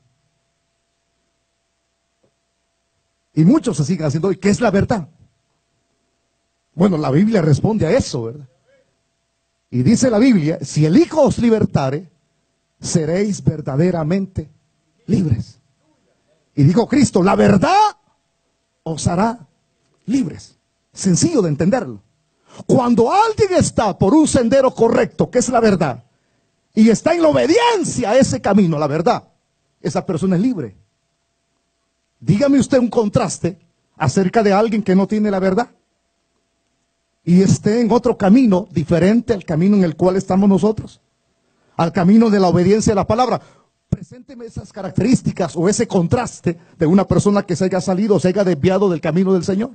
Y muchos se siguen haciendo hoy, ¿qué es la verdad? Bueno, la Biblia responde a eso, ¿verdad? Y dice la Biblia, si el Hijo os libertare, seréis verdaderamente libres. Y dijo Cristo, la verdad os hará libres. Sencillo de entenderlo. Cuando alguien está por un sendero correcto, que es la verdad, y está en la obediencia a ese camino, la verdad, esa persona es libre. Dígame usted un contraste acerca de alguien que no tiene la verdad y esté en otro camino diferente al camino en el cual estamos nosotros, al camino de la obediencia a la palabra. Presénteme esas características o ese contraste de una persona que se haya salido o se haya desviado del camino del Señor.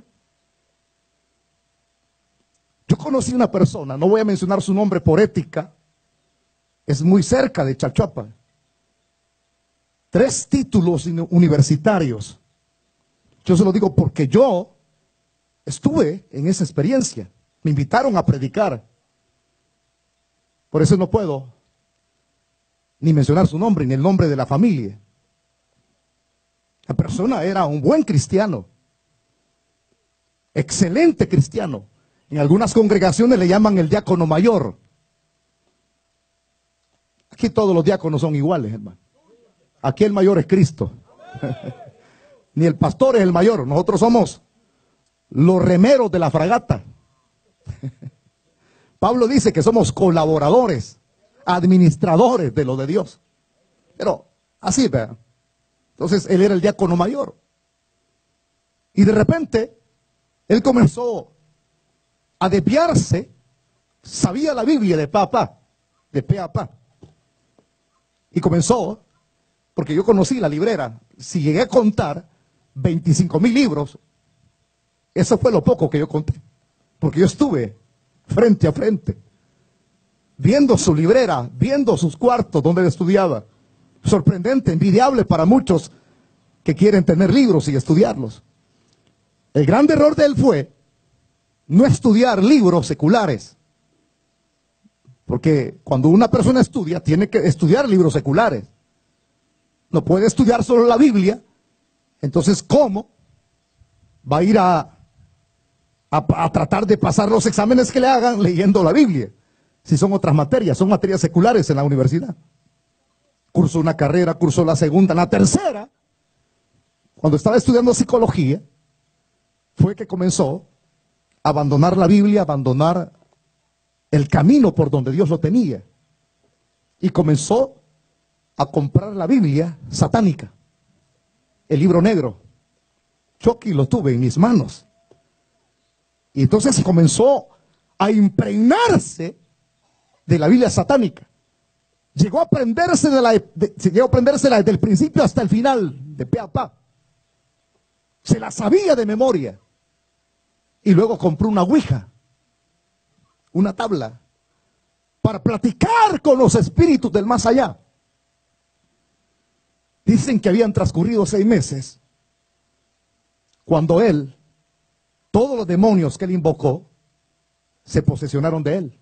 Yo conocí una persona, no voy a mencionar su nombre por ética, es muy cerca de Chalchuapa. 3 títulos universitarios. Yo se lo digo porque yo estuve en esa experiencia. Me invitaron a predicar. Por eso no puedo ni mencionar su nombre, ni el nombre de la familia. La persona era un buen cristiano. Excelente cristiano. En algunas congregaciones le llaman el diácono mayor. Aquí todos los diáconos son iguales, hermano. Aquí el mayor es Cristo. Ni el pastor es el mayor. Nosotros somos los remeros de la fragata. Pablo dice que somos colaboradores, administradores de lo de Dios. Pero así, vean. Entonces él era el diácono mayor. Y de repente él comenzó a desviarse. Sabía la Biblia de pa a pa. Y comenzó, porque yo conocí la librera, si llegué a contar, 25,000 libros. Eso fue lo poco que yo conté, porque yo estuve frente a frente, viendo su librera, viendo sus cuartos donde él estudiaba. Sorprendente, envidiable para muchos que quieren tener libros y estudiarlos. El gran error de él fue no estudiar libros seculares. Porque cuando una persona estudia, tiene que estudiar libros seculares. No puede estudiar solo la Biblia. Entonces, ¿cómo va a ir a tratar de pasar los exámenes que le hagan leyendo la Biblia? Si son otras materias, son materias seculares en la universidad. Cursó una carrera, cursó la segunda, la tercera. Cuando estaba estudiando psicología, fue que comenzó a abandonar la Biblia, a abandonar el camino por donde Dios lo tenía. Y comenzó a comprar la Biblia satánica, el libro negro. Yo aquí lo tuve en mis manos. Y entonces comenzó a impregnarse de la Biblia satánica. Llegó a aprendérsela desde el principio hasta el final, de pe a pa. Se la sabía de memoria. Y luego compró una ouija, una tabla, para platicar con los espíritus del más allá. Dicen que habían transcurrido 6 meses cuando él, todos los demonios que él invocó, se posesionaron de él.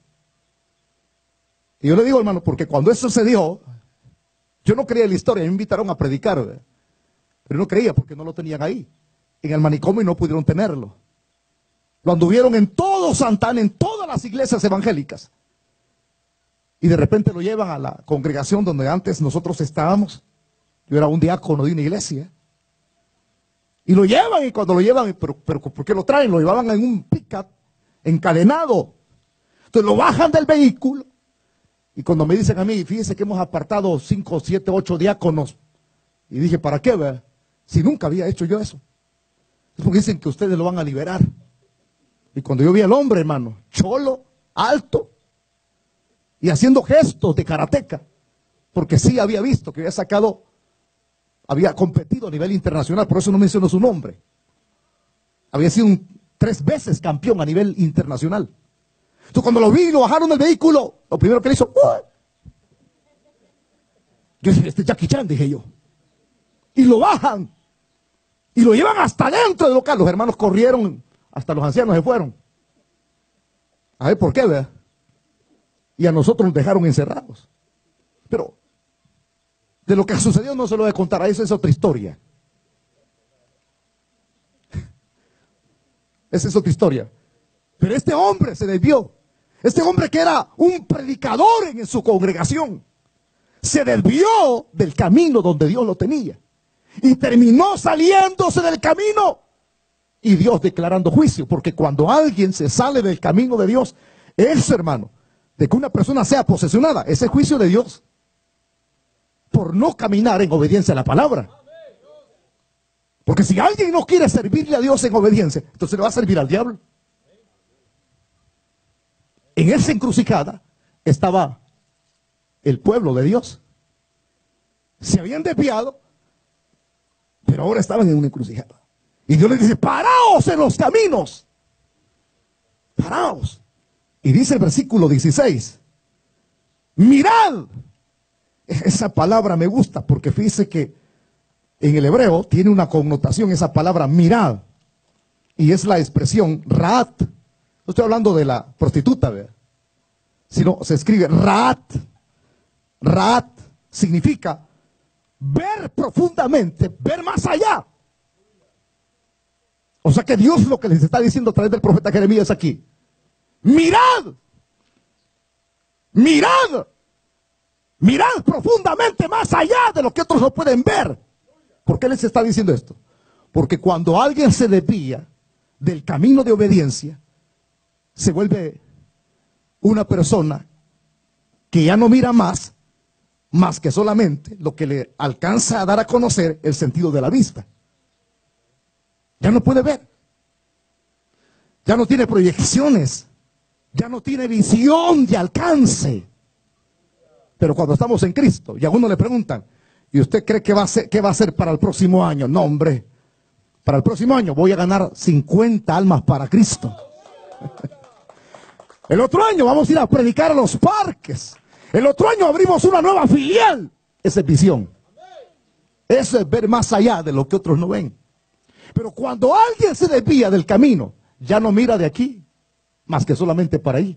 Y yo le digo, hermano, porque cuando eso sucedió, yo no creía en la historia, me invitaron a predicar, ¿verdad? Pero no creía porque no lo tenían ahí, en el manicomio, y no pudieron tenerlo. Lo anduvieron en todo Santana, en todas las iglesias evangélicas. Y de repente lo llevan a la congregación donde antes nosotros estábamos. Yo era un diácono de una iglesia. Y lo llevan, y cuando lo llevan, pero ¿por qué lo traen? Lo llevaban en un pick-up encadenado. Entonces lo bajan del vehículo. Y cuando me dicen a mí, fíjese que hemos apartado 5, 7, 8 diáconos. Y dije, ¿para qué, verdad? Si nunca había hecho yo eso. Es porque dicen que ustedes lo van a liberar. Y cuando yo vi al hombre, hermano, cholo, alto, y haciendo gestos de karateca, porque sí había visto que había competido a nivel internacional, por eso no menciono su nombre. Había sido 3 veces campeón a nivel internacional. Entonces cuando lo vi y lo bajaron del vehículo, lo primero que le hizo, ¡uah! Yo dije, este Jackie Chan, dije yo. Y lo bajan, y lo llevan hasta dentro del local. Los hermanos corrieron, hasta los ancianos se fueron. A ver por qué, ¿verdad? Y a nosotros nos dejaron encerrados. Pero de lo que sucedió no se lo voy a contar, eso es otra historia. Esa es otra historia. Pero este hombre se desvió. Este hombre que era un predicador en su congregación, se desvió del camino donde Dios lo tenía. Y terminó saliéndose del camino. Y Dios declarando juicio. Porque cuando alguien se sale del camino de Dios, eso, hermano, de que una persona sea posesionada, ese juicio de Dios. Por no caminar en obediencia a la palabra. Porque si alguien no quiere servirle a Dios en obediencia, entonces le va a servir al diablo. En esa encrucijada estaba el pueblo de Dios. Se habían desviado, pero ahora estaban en una encrucijada. Y Dios les dice, paraos en los caminos. Paraos. Y dice el versículo 16, mirad. Esa palabra me gusta porque fíjese que en el hebreo tiene una connotación esa palabra mirad. Y es la expresión raat. No estoy hablando de la prostituta, ¿verdad? Sino se escribe raat. Raat significa ver profundamente, ver más allá. O sea que Dios lo que les está diciendo a través del profeta Jeremías aquí. Mirad. Mirad. Mirad profundamente más allá de lo que otros no pueden ver. ¿Por qué les está diciendo esto? Porque cuando alguien se desvía del camino de obediencia, se vuelve una persona que ya no mira más que solamente lo que le alcanza a dar a conocer el sentido de la vista. Ya no puede ver. Ya no tiene proyecciones. Ya no tiene visión de alcance. Pero cuando estamos en Cristo y a uno le preguntan, ¿y usted cree que va a ser para el próximo año? No, hombre, Para el próximo año voy a ganar 50 almas para Cristo. El otro año vamos a ir a predicar a los parques. El otro año abrimos una nueva filial. Esa es visión. Eso es ver más allá de lo que otros no ven. Pero cuando alguien se desvía del camino, ya no mira de aquí, más que solamente para ahí.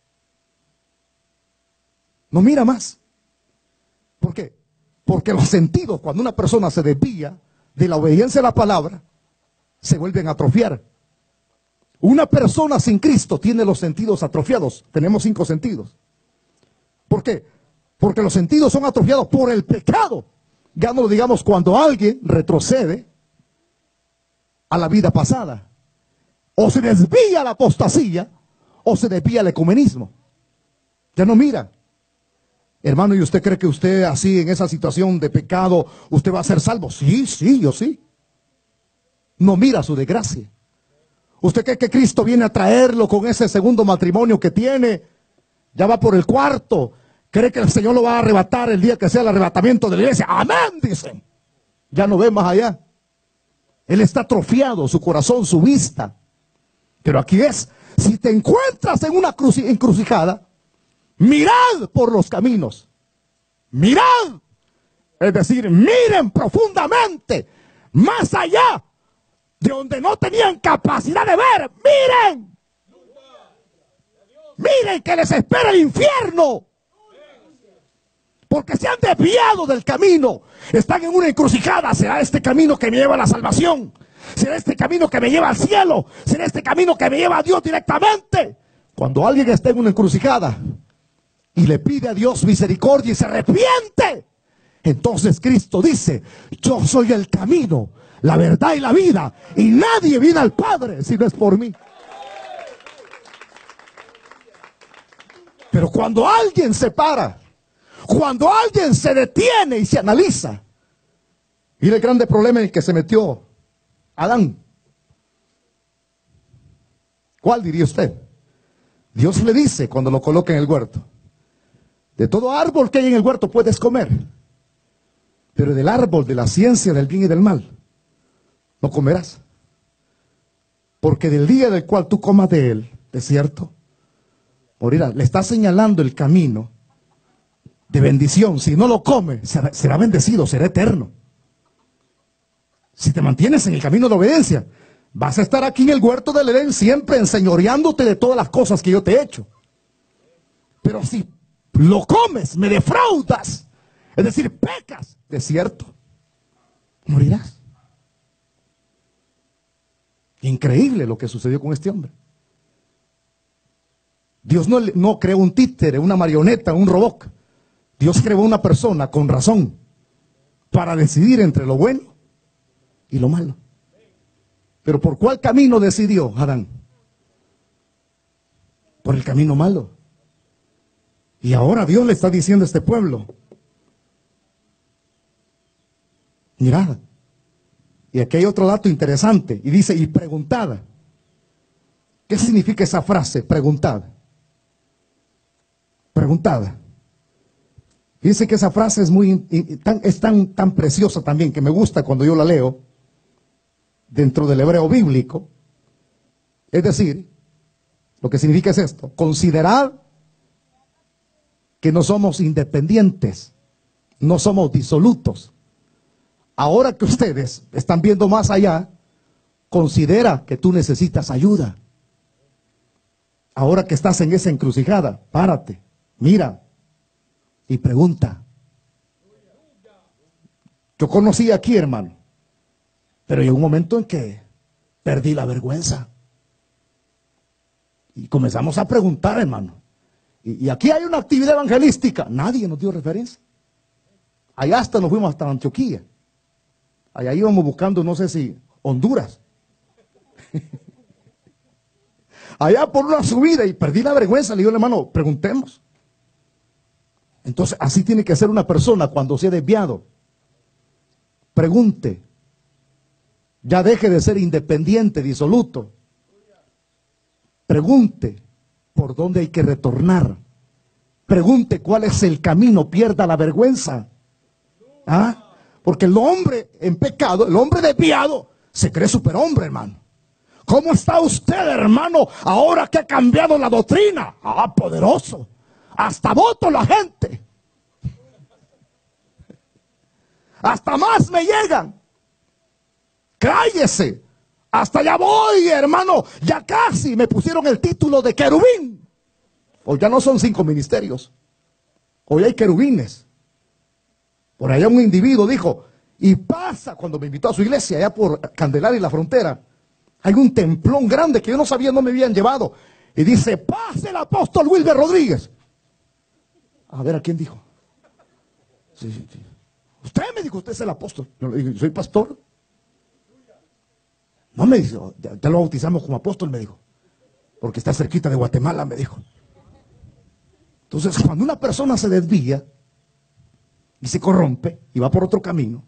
No mira más. ¿Por qué? Porque los sentidos, cuando una persona se desvía de la obediencia a la palabra, se vuelven a atrofiar. Una persona sin Cristo tiene los sentidos atrofiados. Tenemos 5 sentidos. ¿Por qué? Porque los sentidos son atrofiados por el pecado. Ya no lo digamos cuando alguien retrocede a la vida pasada. O se desvía a la apostasía, o se desvía al ecumenismo. Ya no mira. Hermano, ¿y usted cree que usted así en esa situación de pecado, usted va a ser salvo? Sí, sí, yo sí. No mira su desgracia. ¿Usted cree que Cristo viene a traerlo con ese segundo matrimonio que tiene? Ya va por el 4. ¿Cree que el Señor lo va a arrebatar el día que sea el arrebatamiento de la iglesia? Amén, dicen. Ya no ve más allá. Él está atrofiado, su corazón, su vista. Pero aquí es, si te encuentras en una encrucijada, mirad por los caminos. Mirad. Es decir, miren profundamente, más allá de donde no tenían capacidad de ver. Miren. Miren que les espera el infierno. Porque se han desviado del camino. Están en una encrucijada. ¿Será este camino que me lleva a la salvación? ¿Será este camino que me lleva al cielo? ¿Será este camino que me lleva a Dios directamente? Cuando alguien está en una encrucijada y le pide a Dios misericordia y se arrepiente, entonces Cristo dice: yo soy el camino, la verdad y la vida, y nadie viene al Padre si no es por mí. Pero cuando alguien se para, cuando alguien se detiene y se analiza, mire el grande problema en el que se metió Adán. ¿Cuál diría usted? Dios le dice cuando lo coloca en el huerto: de todo árbol que hay en el huerto puedes comer, pero del árbol de la ciencia del bien y del mal no comerás, porque del día del cual tú comas de él, de cierto, morirás. Le está señalando el camino de bendición. Si no lo come, será bendecido, será eterno. Si te mantienes en el camino de obediencia, vas a estar aquí en el huerto del Edén, siempre enseñoreándote de todas las cosas que yo te he hecho. Pero si lo comes, me defraudas, es decir, pecas, de cierto, morirás. Increíble lo que sucedió con este hombre. Dios no creó un títere, una marioneta, un robot. Dios creó una persona con razón para decidir entre lo bueno y lo malo. Pero ¿por cuál camino decidió Adán? Por el camino malo. Y ahora Dios le está diciendo a este pueblo: mirad. Y aquí hay otro dato interesante. Y dice: y preguntad. ¿Qué significa esa frase? Preguntad. Preguntad. Dice que esa frase es tan preciosa también, que me gusta cuando yo la leo dentro del hebreo bíblico. Es decir, lo que significa es esto: considerad que no somos independientes, no somos disolutos. Ahora que ustedes están viendo más allá, considera que tú necesitas ayuda. Ahora que estás en esa encrucijada, párate, mira y pregunta. Yo conocí aquí, hermano, pero llegó un momento en que perdí la vergüenza. Y comenzamos a preguntar, hermano. Y aquí hay una actividad evangelística. Nadie nos dio referencia. Allá hasta nos fuimos hasta Antioquía. Allá íbamos buscando, no sé si Honduras. Allá por una subida y perdí la vergüenza. Le digo, hermano, preguntemos. Entonces así tiene que ser una persona cuando se ha desviado. Pregunte. Ya deje de ser independiente, disoluto. Pregunte por dónde hay que retornar. Pregunte cuál es el camino, pierda la vergüenza. ¿Ah? Porque el hombre en pecado, el hombre desviado, Se cree superhombre, hermano. ¿Cómo está usted, hermano, ahora que ha cambiado la doctrina? Ah, poderoso. Hasta voto la gente. Hasta más me llegan. Cállese. Hasta allá voy, hermano. Ya casi me pusieron el título de querubín. Hoy ya no son 5 ministerios. Hoy hay querubines. Por allá un individuo dijo, y pasa cuando me invitó a su iglesia, allá por Candelaria y la Frontera. Hay un templón grande que yo no sabía, no me habían llevado. Y dice, pase el apóstol Wilber Rodríguez. A ver, ¿a quién dijo? Sí, sí, sí. Usted me dijo, usted es el apóstol. Yo le dije, soy pastor. No me dijo, ya lo bautizamos como apóstol, me dijo. Porque está cerquita de Guatemala, me dijo. Entonces, cuando una persona se desvía y se corrompe y va por otro camino,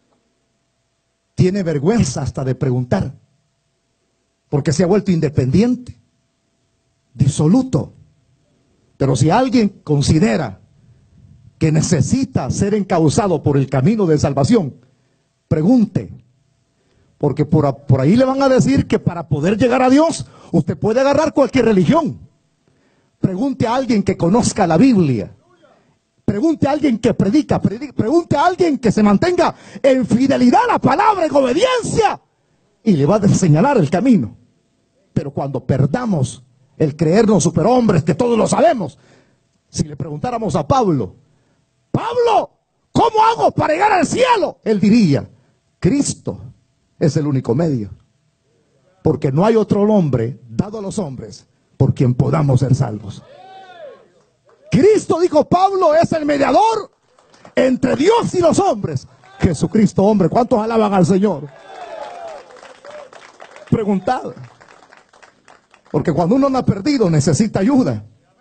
tiene vergüenza hasta de preguntar. Porque se ha vuelto independiente, disoluto. Pero si alguien considera que necesita ser encauzado por el camino de salvación, pregunte. Porque por ahí le van a decir que para poder llegar a Dios, usted puede agarrar cualquier religión. Pregunte a alguien que conozca la Biblia. Pregunte a alguien que predica. Pregunte a alguien que se mantenga en fidelidad a la palabra, en obediencia. Y le va a señalar el camino. Pero cuando perdamos el creernos superhombres, que todos lo sabemos, si le preguntáramos a Pablo, Pablo, ¿cómo hago para llegar al cielo? Él diría, Cristo es el único medio. Porque no hay otro hombre dado a los hombres por quien podamos ser salvos. Cristo, dijo Pablo, es el mediador entre Dios y los hombres. Jesucristo, hombre, ¿cuántos alaban al Señor? Preguntad. Porque cuando uno no ha perdido, necesita ayuda.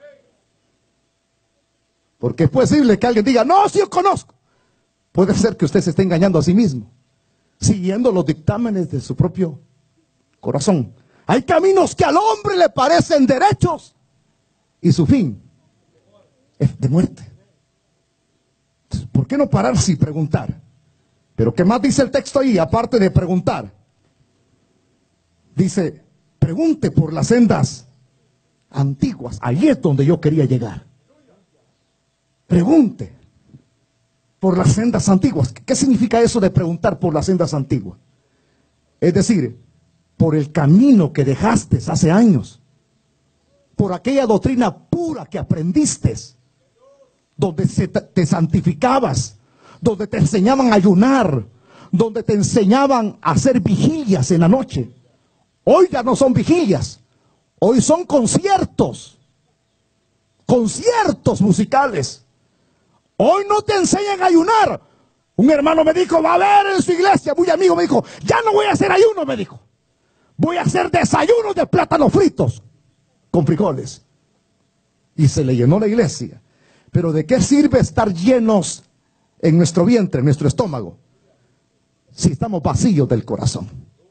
Porque es posible que alguien diga, no, si yo conozco. Puede ser que usted se esté engañando a sí mismo, siguiendo los dictámenes de su propio corazón. Hay caminos que al hombre le parecen derechos y su fin es de muerte. Entonces, ¿por qué no pararse y preguntar? Pero ¿qué más dice el texto ahí, aparte de preguntar? Dice, pregunte por las sendas antiguas. Ahí es donde yo quería llegar. Pregunte por las sendas antiguas. ¿Qué significa eso de preguntar por las sendas antiguas? Es decir, por el camino que dejaste hace años, por aquella doctrina pura que aprendiste, donde te santificabas, donde te enseñaban a ayunar, donde te enseñaban a hacer vigilias en la noche. Hoy ya no son vigilias, hoy son conciertos musicales. Hoy no te enseñan a ayunar. Un hermano me dijo, va a haber en su iglesia, muy amigo, me dijo, ya no voy a hacer ayuno, me dijo. Voy a hacer desayunos de plátanos fritos con frijoles. Y se le llenó la iglesia. Pero ¿de qué sirve estar llenos en nuestro vientre, en nuestro estómago, si estamos vacíos del corazón?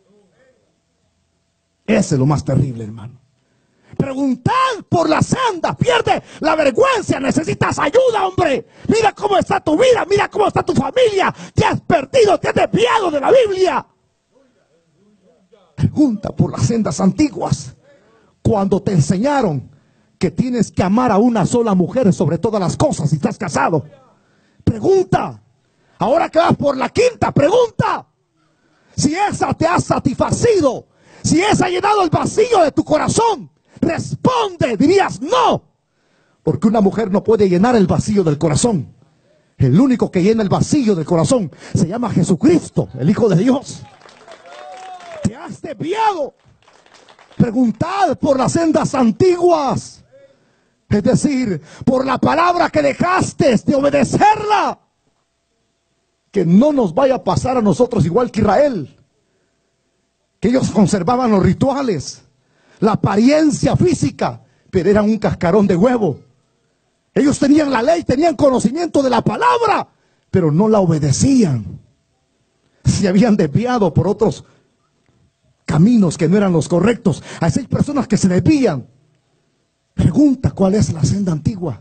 Ese es lo más terrible, hermano. Preguntad por la senda, pierde la vergüenza, necesitas ayuda, hombre. Mira cómo está tu vida, mira cómo está tu familia. Te has perdido, te has desviado de la Biblia. Pregunta por las sendas antiguas. Cuando te enseñaron que tienes que amar a una sola mujer sobre todas las cosas si estás casado. Pregunta. Ahora que vas por la quinta, pregunta. Si esa te ha satisfacido, si esa ha llenado el vacío de tu corazón, responde, dirías no. Porque una mujer no puede llenar el vacío del corazón. El único que llena el vacío del corazón se llama Jesucristo, el Hijo de Dios. Te has desviado. Preguntad por las sendas antiguas. Es decir, por la palabra que dejaste de obedecerla. Que no nos vaya a pasar a nosotros igual que Israel. Que ellos conservaban los rituales, la apariencia física, pero eran un cascarón de huevo. Ellos tenían la ley, tenían conocimiento de la palabra, pero no la obedecían. Se habían desviado por otros caminos que no eran los correctos. Hay personas que se desvían. Pregunta cuál es la senda antigua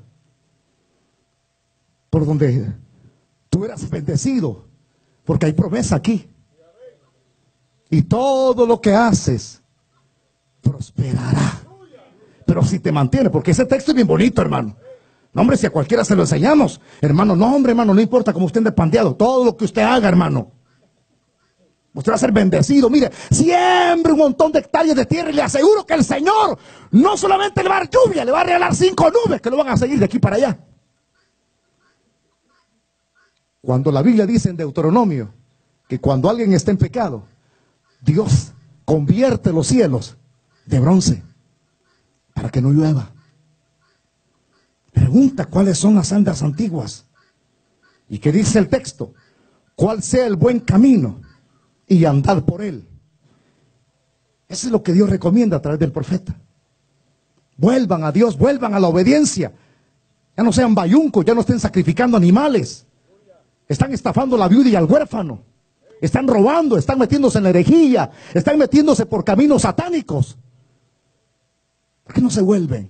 por donde tú eras bendecido, porque hay promesa aquí. y todo lo que haces prosperará. Pero si te mantienes, porque ese texto es bien bonito, hermano. No, hombre, si a cualquiera se lo enseñamos, hermano, no, hombre, hermano, no importa cómo usted ande pandeado, todo lo que usted haga, hermano, usted va a ser bendecido. Mire, siembre un montón de hectáreas de tierra y le aseguro que el Señor no solamente le va a dar lluvia, le va a regalar 5 nubes que lo van a seguir de aquí para allá. Cuando la Biblia dice en Deuteronomio que cuando alguien está en pecado, Dios convierte los cielos de bronce para que no llueva. Pregunta cuáles son las sendas antiguas. ¿Y qué dice el texto? ¿Cuál sea el buen camino? Y andar por él. Eso es lo que Dios recomienda a través del profeta. Vuelvan a Dios, vuelvan a la obediencia. Ya no sean bayuncos, ya no estén sacrificando animales. Están estafando a la viuda y al huérfano. Están robando, están metiéndose en la herejía, están metiéndose por caminos satánicos. ¿Por qué no se vuelven?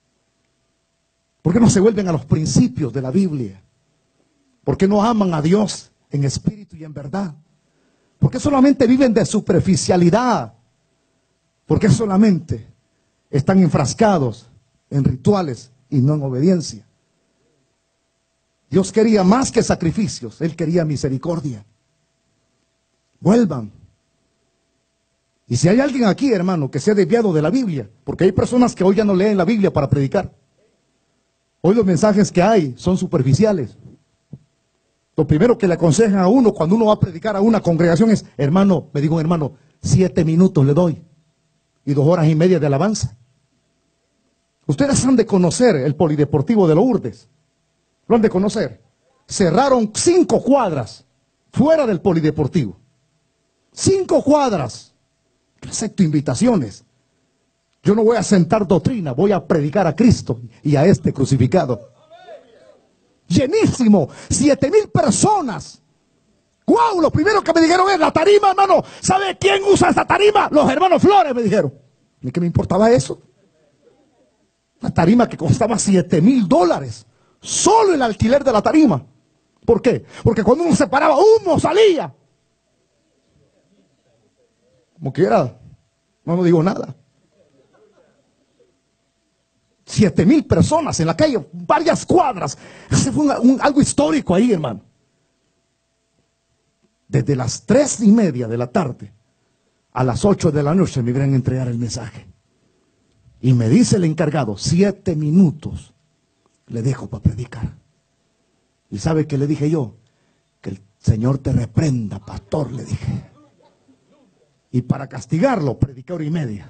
¿Por qué no se vuelven a los principios de la Biblia? ¿Por qué no aman a Dios en espíritu y en verdad? ¿Por qué solamente viven de superficialidad? ¿Por qué solamente están enfrascados en rituales y no en obediencia? Dios quería más que sacrificios, Él quería misericordia. Vuelvan. Y si hay alguien aquí, hermano, que se ha desviado de la Biblia, porque hay personas que hoy ya no leen la Biblia para predicar. Hoy los mensajes que hay son superficiales. Lo primero que le aconsejan a uno cuando uno va a predicar a una congregación es, hermano, me digo hermano, 7 minutos le doy y 2 horas y media de alabanza. Ustedes han de conocer el polideportivo de Lourdes. Lo han de conocer. Cerraron 5 cuadras fuera del polideportivo. 5 cuadras. Yo acepto invitaciones. Yo no voy a sentar doctrina, voy a predicar a Cristo y a este crucificado. Llenísimo, 7,000 personas. ¡Guau! Lo primero que me dijeron es la tarima, hermano. ¿Sabe quién usa esta tarima? Los hermanos Flores, me dijeron. ¿Y qué me importaba eso? La tarima que costaba $7,000. Solo el alquiler de la tarima. ¿Por qué? Porque cuando uno se paraba, humo salía. Como quiera, no digo nada. 7,000 personas en la calle, varias cuadras. Ese fue algo histórico ahí, hermano. Desde las 3:30 de la tarde a las 8 de la noche me vienen a entregar el mensaje. Y me dice el encargado, 7 minutos le dejo para predicar. ¿Y sabe qué le dije yo? Que el Señor te reprenda, pastor, le dije. Y para castigarlo, prediqué 1:30.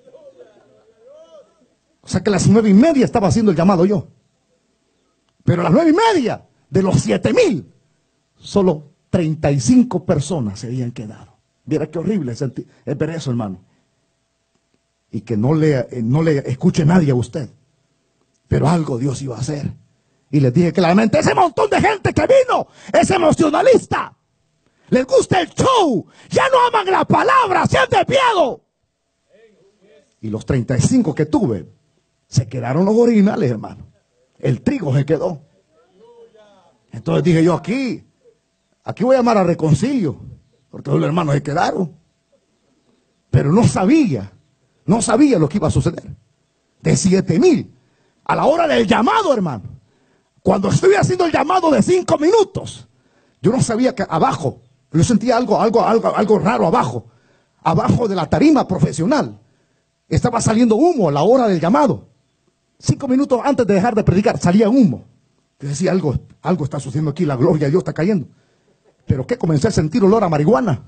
O sea que a las 9:30 estaba haciendo el llamado yo. Pero a las 9:30 de los 7,000, solo 35 personas se habían quedado. Mira qué horrible es ver eso, hermano. Y que no le escuche nadie a usted. Pero algo Dios iba a hacer. Y les dije claramente, ese montón de gente que vino es emocionalista. Les gusta el show. Ya no aman la palabra, se han desviado. Y los 35 que tuve, se quedaron los originales, hermano. El trigo se quedó. Entonces dije yo, aquí voy a llamar a reconcilio, porque los hermanos se quedaron. Pero no sabía lo que iba a suceder. De 7,000, a la hora del llamado, hermano. Cuando estuve haciendo el llamado de 5 minutos, yo no sabía que abajo, yo sentía algo raro abajo de la tarima profesional. Estaba saliendo humo a la hora del llamado. 5 minutos antes de dejar de predicar, salía humo. Yo decía, algo está sucediendo aquí, la gloria de Dios está cayendo. ¿Pero qué? Comencé a sentir olor a marihuana.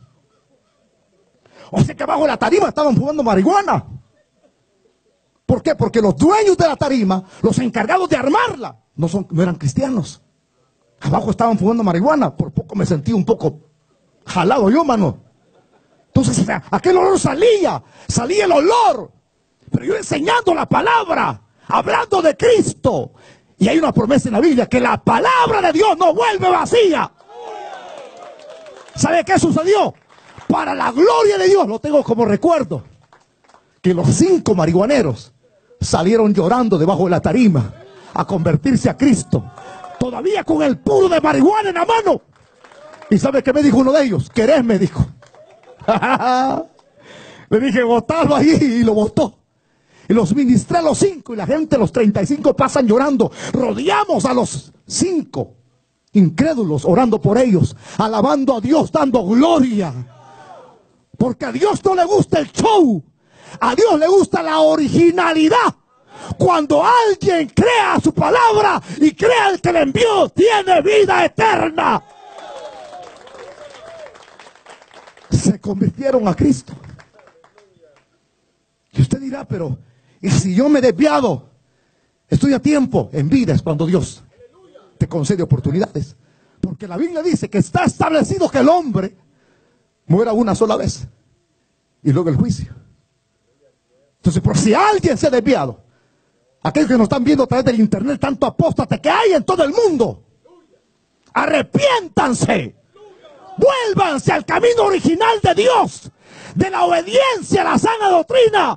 O sea que abajo de la tarima estaban fumando marihuana. ¿Por qué? Porque los dueños de la tarima, los encargados de armarla, no eran cristianos. Abajo estaban fumando marihuana. Por poco me sentí un poco jalado yo, mano. Entonces, o sea, aquel olor salía el olor. Pero yo enseñando la palabra, hablando de Cristo. Y hay una promesa en la Biblia, que la palabra de Dios no vuelve vacía. ¿Sabe qué sucedió? Para la gloria de Dios, lo tengo como recuerdo, que los 5 marihuaneros salieron llorando debajo de la tarima a convertirse a Cristo, todavía con el puro de marihuana en la mano. ¿Y sabe qué me dijo uno de ellos? ¿Querés? Me dijo. Le dije, botalo ahí, y lo botó. Y los ministré a los 5 y la gente, los 35 pasan llorando. Rodeamos a los 5 incrédulos, orando por ellos, alabando a Dios, dando gloria. Porque a Dios no le gusta el show, a Dios le gusta la originalidad. Cuando alguien crea su palabra y crea el que le envió, tiene vida eterna. Se convirtieron a Cristo. Y usted dirá, pero ¿y si yo me he desviado? Estoy a tiempo. En vida es cuando Dios te concede oportunidades. Porque la Biblia dice que está establecido que el hombre muera una sola vez y luego el juicio. Entonces, por si alguien se ha desviado, aquellos que nos están viendo a través del internet, tanto apóstate que hay en todo el mundo, arrepiéntanse, vuélvanse al camino original de Dios, de la obediencia a la sana doctrina.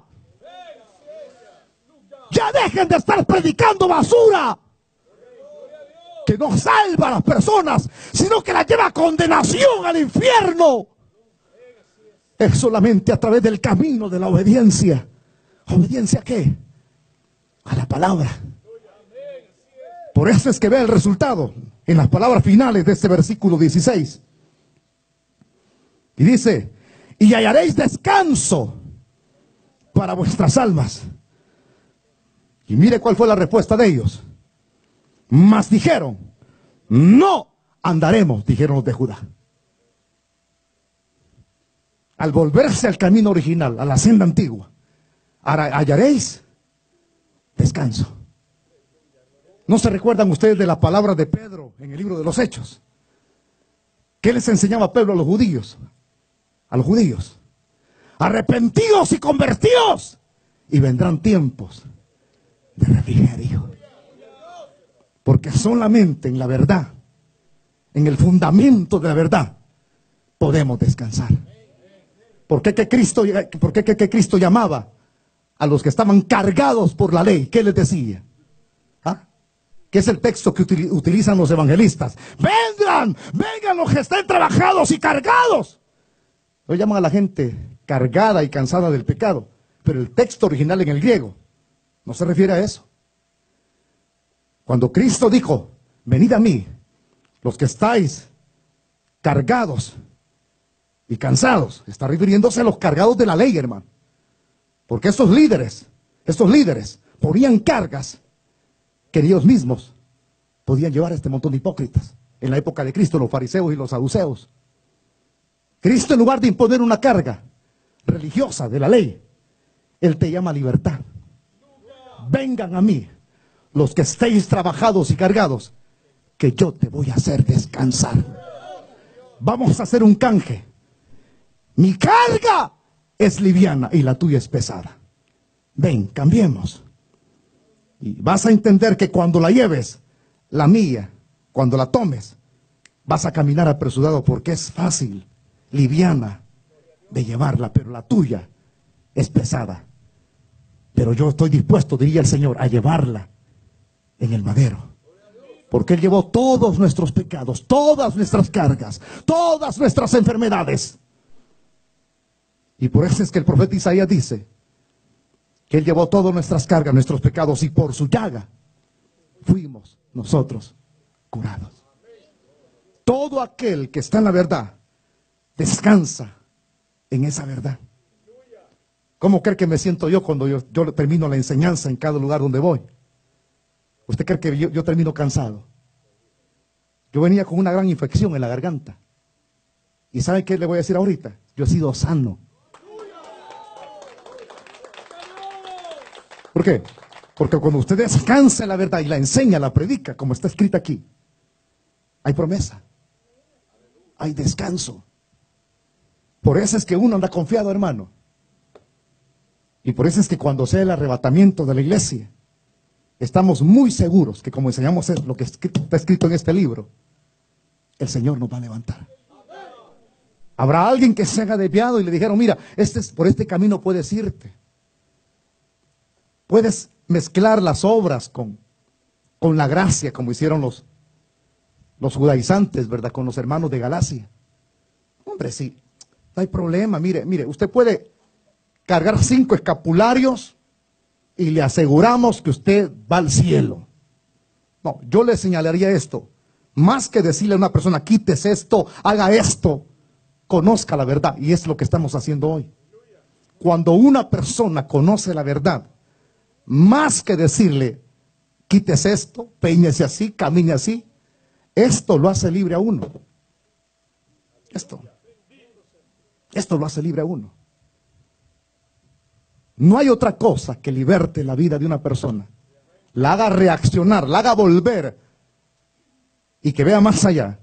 Ya dejen de estar predicando basura que no salva a las personas, sino que las lleva a condenación al infierno. Es solamente a través del camino de la obediencia. ¿Obediencia a qué? A la palabra. Por eso es que ve el resultado en las palabras finales de este versículo 16. Y dice, y hallaréis descanso para vuestras almas. Y mire cuál fue la respuesta de ellos. Mas dijeron, no andaremos, dijeron los de Judá. Al volverse al camino original, a la senda antigua, hallaréis descanso. ¿No se recuerdan ustedes de la palabra de Pedro en el libro de los Hechos? ¿Qué les enseñaba Pedro a los judíos? A los judíos. Arrepentíos y convertíos, y vendrán tiempos de refrigerio. Porque solamente en la verdad, en el fundamento de la verdad, podemos descansar. ¿Por qué que Cristo llamaba a los que estaban cargados por la ley? ¿Qué les decía? ¿Ah? ¿Qué es el texto que utilizan los evangelistas? Vengan los que estén trabajados y cargados. Hoy llaman a la gente cargada y cansada del pecado, pero el texto original en el griego no se refiere a eso. Cuando Cristo dijo, venid a mí, los que estáis cargados y cansados, está refiriéndose a los cargados de la ley, hermano. Porque estos líderes ponían cargas que ellos mismos podían llevar a este montón de hipócritas. En la época de Cristo, los fariseos y los saduceos. Cristo, en lugar de imponer una carga religiosa de la ley, Él te llama a libertad. Vengan a mí, los que estéis trabajados y cargados, que yo te voy a hacer descansar. Vamos a hacer un canje. Mi carga es liviana y la tuya es pesada. Ven, cambiemos. Y vas a entender que cuando la lleves, la mía, cuando la tomes, vas a caminar apresurado porque es fácil, liviana de llevarla, pero la tuya es pesada. Pero yo estoy dispuesto, diría el Señor, a llevarla en el madero. Porque Él llevó todos nuestros pecados, todas nuestras cargas, todas nuestras enfermedades. Y por eso es que el profeta Isaías dice que Él llevó todas nuestras cargas, nuestros pecados, y por su llaga fuimos nosotros curados. Todo aquel que está en la verdad descansa en esa verdad. ¿Cómo cree que me siento yo cuando yo termino la enseñanza en cada lugar donde voy? ¿Usted cree que yo termino cansado? Yo venía con una gran infección en la garganta. ¿Y sabe qué le voy a decir ahorita? Yo he sido sano. ¿Por qué? Porque cuando usted descansa en la verdad y la enseña, la predica, como está escrita aquí, hay promesa, hay descanso. Por eso es que uno anda confiado, hermano. Y por eso es que cuando sea el arrebatamiento de la iglesia, estamos muy seguros que, como enseñamos lo que está escrito en este libro, el Señor nos va a levantar. Habrá alguien que se haya desviado y le dijeron, mira, por este camino puedes irte. Puedes mezclar las obras con la gracia, como hicieron los judaizantes, ¿verdad? Con los hermanos de Galacia. Hombre, sí. No hay problema. Mire, usted puede cargar 5 escapularios y le aseguramos que usted va al cielo. No, yo le señalaría esto. Más que decirle a una persona, quítese esto, haga esto, conozca la verdad. Y es lo que estamos haciendo hoy. Cuando una persona conoce la verdad, más que decirle, quítese esto, peínese así, camine así, esto lo hace libre a uno. Esto lo hace libre a uno. No hay otra cosa que liberte la vida de una persona, la haga reaccionar, la haga volver y que vea más allá,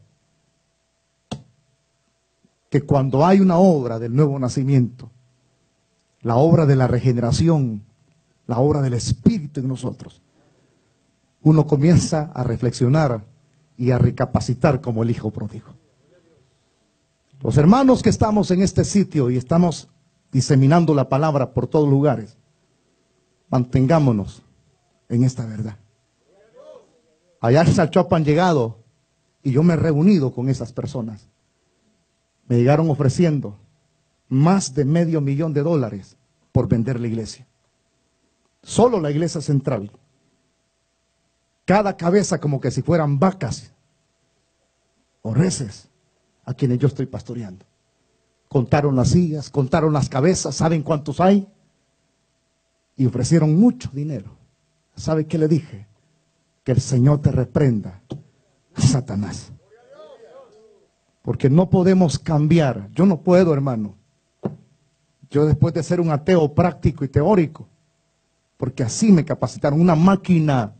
que cuando hay una obra del nuevo nacimiento, la obra de la regeneración, la obra del Espíritu en nosotros, uno comienza a reflexionar y a recapacitar como el hijo pródigo. Los hermanos que estamos en este sitio y estamos diseminando la palabra por todos lugares, mantengámonos en esta verdad. Allá en Salchopa han llegado y yo me he reunido con esas personas. Me llegaron ofreciendo más de $500,000 por vender la iglesia. Solo la iglesia central. Cada cabeza como que si fueran vacas o reses a quienes yo estoy pastoreando. Contaron las sillas, contaron las cabezas, ¿saben cuántos hay? Y ofrecieron mucho dinero. ¿Sabe qué le dije? Que el Señor te reprenda, Satanás. Porque no podemos cambiar. Yo no puedo, hermano. Yo después de ser un ateo práctico y teórico, porque así me capacitaron, una máquina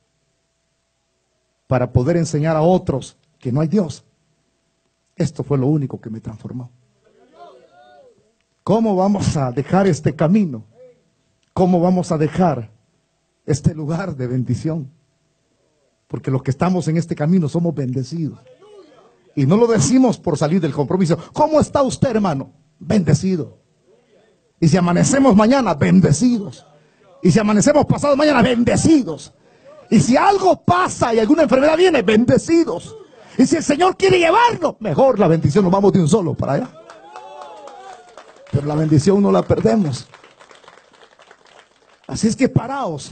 para poder enseñar a otros que no hay Dios. Esto fue lo único que me transformó. ¿Cómo vamos a dejar este camino? ¿Cómo vamos a dejar este lugar de bendición? Porque los que estamos en este camino somos bendecidos. Y no lo decimos por salir del compromiso. ¿Cómo está usted, hermano? Bendecido. Y si amanecemos mañana, bendecidos. Y si amanecemos pasado mañana, bendecidos. Y si algo pasa y alguna enfermedad viene, bendecidos. Y si el Señor quiere llevarnos, mejor la bendición, nos vamos de un solo para allá. Pero la bendición no la perdemos. Así es que paraos.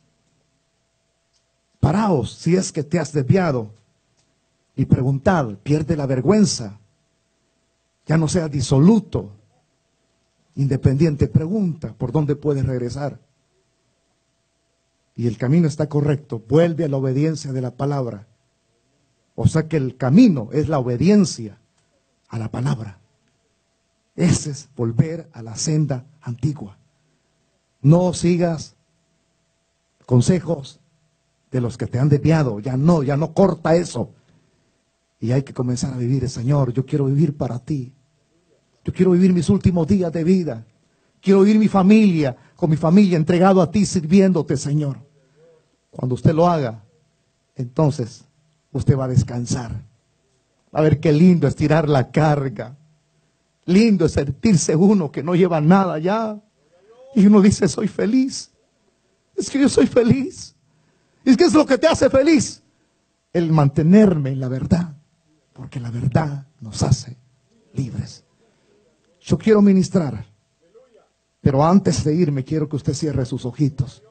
Paraos si es que te has desviado. Y preguntad, pierde la vergüenza. Ya no seas disoluto, independiente. Pregunta por dónde puedes regresar. Y el camino está correcto. Vuelve a la obediencia de la palabra. O sea que el camino es la obediencia a la palabra. Ese es volver a la senda antigua. No sigas consejos de los que te han desviado. Ya no corta eso. Y hay que comenzar a vivir, Señor, yo quiero vivir para ti. Yo quiero vivir mis últimos días de vida. Quiero vivir mi familia, con mi familia entregado a ti, sirviéndote, Señor. Cuando usted lo haga, entonces usted va a descansar. A ver qué lindo es tirar la carga. Lindo es sentirse uno que no lleva nada ya. Y uno dice, soy feliz. Es que yo soy feliz. ¿Y qué es lo que te hace feliz? El mantenerme en la verdad. Porque la verdad nos hace libres. Yo quiero ministrar. Pero antes de irme, quiero que usted cierre sus ojitos.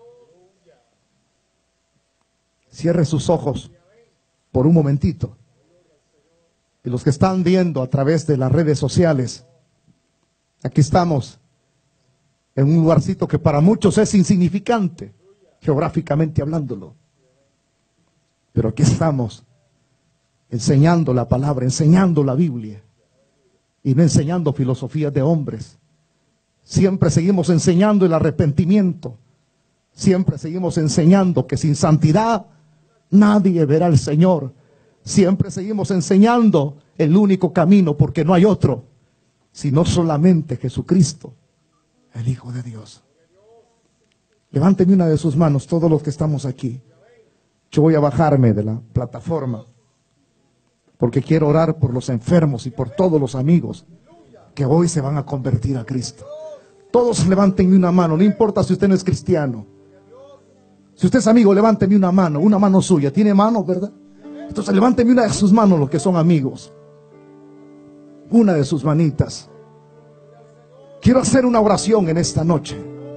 Cierre sus ojos por un momentito. Y los que están viendo a través de las redes sociales, aquí estamos en un lugarcito que para muchos es insignificante, geográficamente hablándolo. Pero aquí estamos enseñando la palabra, enseñando la Biblia y no enseñando filosofías de hombres. Siempre seguimos enseñando el arrepentimiento. Siempre seguimos enseñando que sin santidad nadie verá al Señor. Siempre seguimos enseñando el único camino, porque no hay otro, sino solamente Jesucristo, el Hijo de Dios. Levánteme una de sus manos, todos los que estamos aquí. Yo voy a bajarme de la plataforma, porque quiero orar por los enfermos y por todos los amigos que hoy se van a convertir a Cristo. Todos levántenme una mano, no importa si usted no es cristiano. Si usted es amigo, levánteme una mano suya. ¿Tiene manos, verdad? Entonces levánteme una de sus manos los que son amigos. Una de sus manitas. Quiero hacer una oración en esta noche.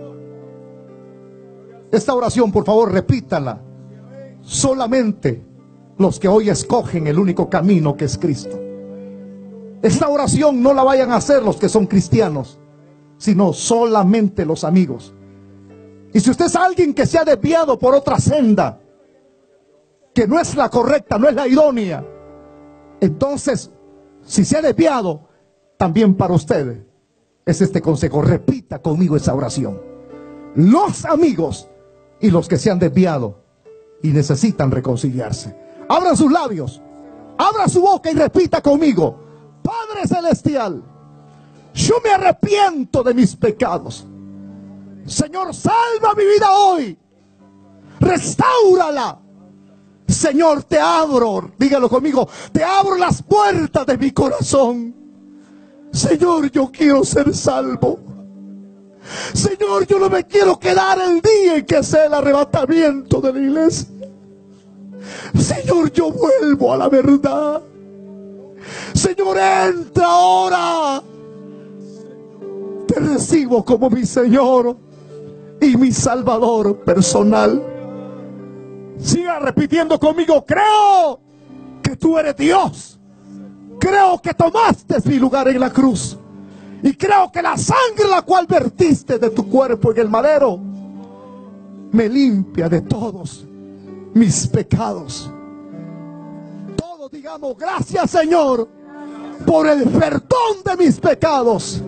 Esta oración, por favor, repítala. Solamente los que hoy escogen el único camino, que es Cristo. Esta oración no la vayan a hacer los que son cristianos, sino solamente los amigos. Y si usted es alguien que se ha desviado por otra senda, que no es la correcta, no es la idónea, entonces, si se ha desviado, también para usted es este consejo. Repita conmigo esa oración. Los amigos y los que se han desviado y necesitan reconciliarse. Abran sus labios, abra su boca y repita conmigo: Padre Celestial, yo me arrepiento de mis pecados. Señor, salva mi vida hoy. Restáurala. Señor, te abro, dígalo conmigo, te abro las puertas de mi corazón. Señor, yo quiero ser salvo. Señor, yo no me quiero quedar el día en que sea el arrebatamiento de la iglesia. Señor, yo vuelvo a la verdad. Señor, entra ahora. Te recibo como mi Señor y mi Salvador personal. Siga repitiendo conmigo: creo que tú eres Dios. Creo que tomaste mi lugar en la cruz. Y creo que la sangre la cual vertiste de tu cuerpo en el madero me limpia de todos mis pecados. Todos digamos: gracias, Señor, por el perdón de mis pecados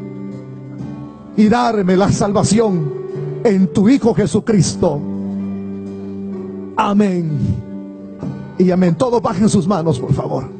y darme la salvación en tu Hijo Jesucristo. Amén y amén. Todos bajen sus manos, por favor.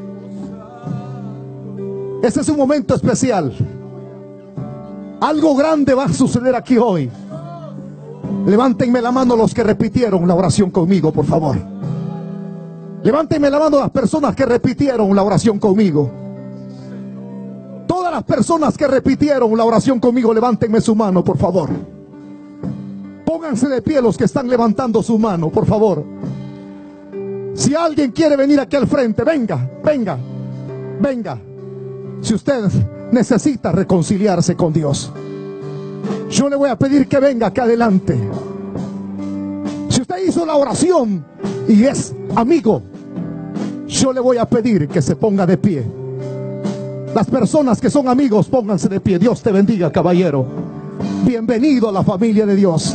Este es un momento especial. Algo grande va a suceder aquí hoy. Levántenme la mano los que repitieron la oración conmigo, por favor. Levántenme la mano las personas que repitieron la oración conmigo. Todas las personas que repitieron la oración conmigo, levántenme su mano, por favor. Pónganse de pie los que están levantando su mano, por favor. Si alguien quiere venir aquí al frente, venga, venga, venga. Si usted necesita reconciliarse con Dios, yo le voy a pedir que venga acá adelante. Si usted hizo la oración y es amigo, yo le voy a pedir que se ponga de pie. Las personas que son amigos, pónganse de pie. Dios te bendiga, caballero. Bienvenido a la familia de Dios.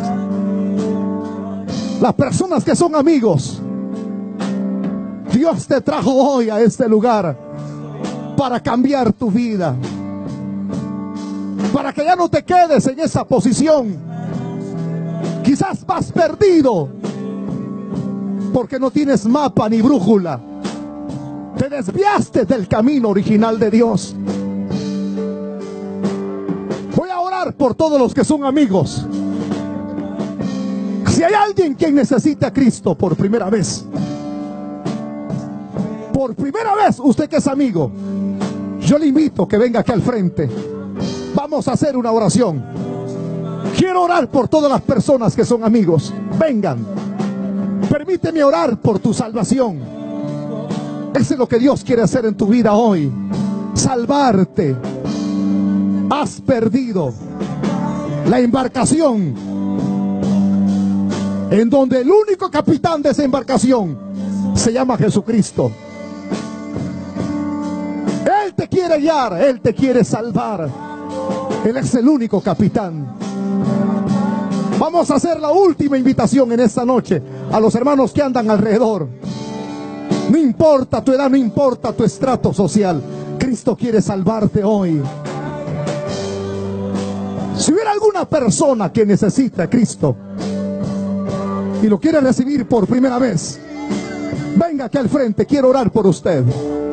Las personas que son amigos, Dios te trajo hoy a este lugar para cambiar tu vida, para que ya no te quedes en esa posición. Quizás vas perdido porque no tienes mapa ni brújula. Te desviaste del camino original de Dios. Voy a orar por todos los que son amigos. Si hay alguien quien necesita a Cristo por primera vez, usted que es amigo, yo le invito que venga aquí al frente. Vamos a hacer una oración. Quiero orar por todas las personas que son amigos. Vengan. Permíteme orar por tu salvación. Eso es lo que Dios quiere hacer en tu vida hoy. Salvarte. Has perdido la embarcación en donde el único capitán de esa embarcación se llama Jesucristo. Él te quiere guiar, Él te quiere salvar. Él es el único capitán. Vamos a hacer la última invitación en esta noche a los hermanos que andan alrededor. No importa tu edad, no importa tu estrato social, Cristo quiere salvarte hoy. Si hubiera alguna persona que necesita a Cristo y lo quiere recibir por primera vez, venga aquí al frente, quiero orar por usted.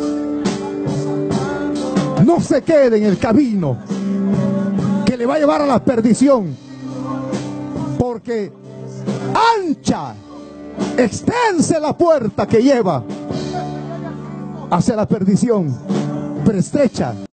No se quede en el camino que le va a llevar a la perdición, porque ancha, extensa la puerta que lleva hacia la perdición, pero estrecha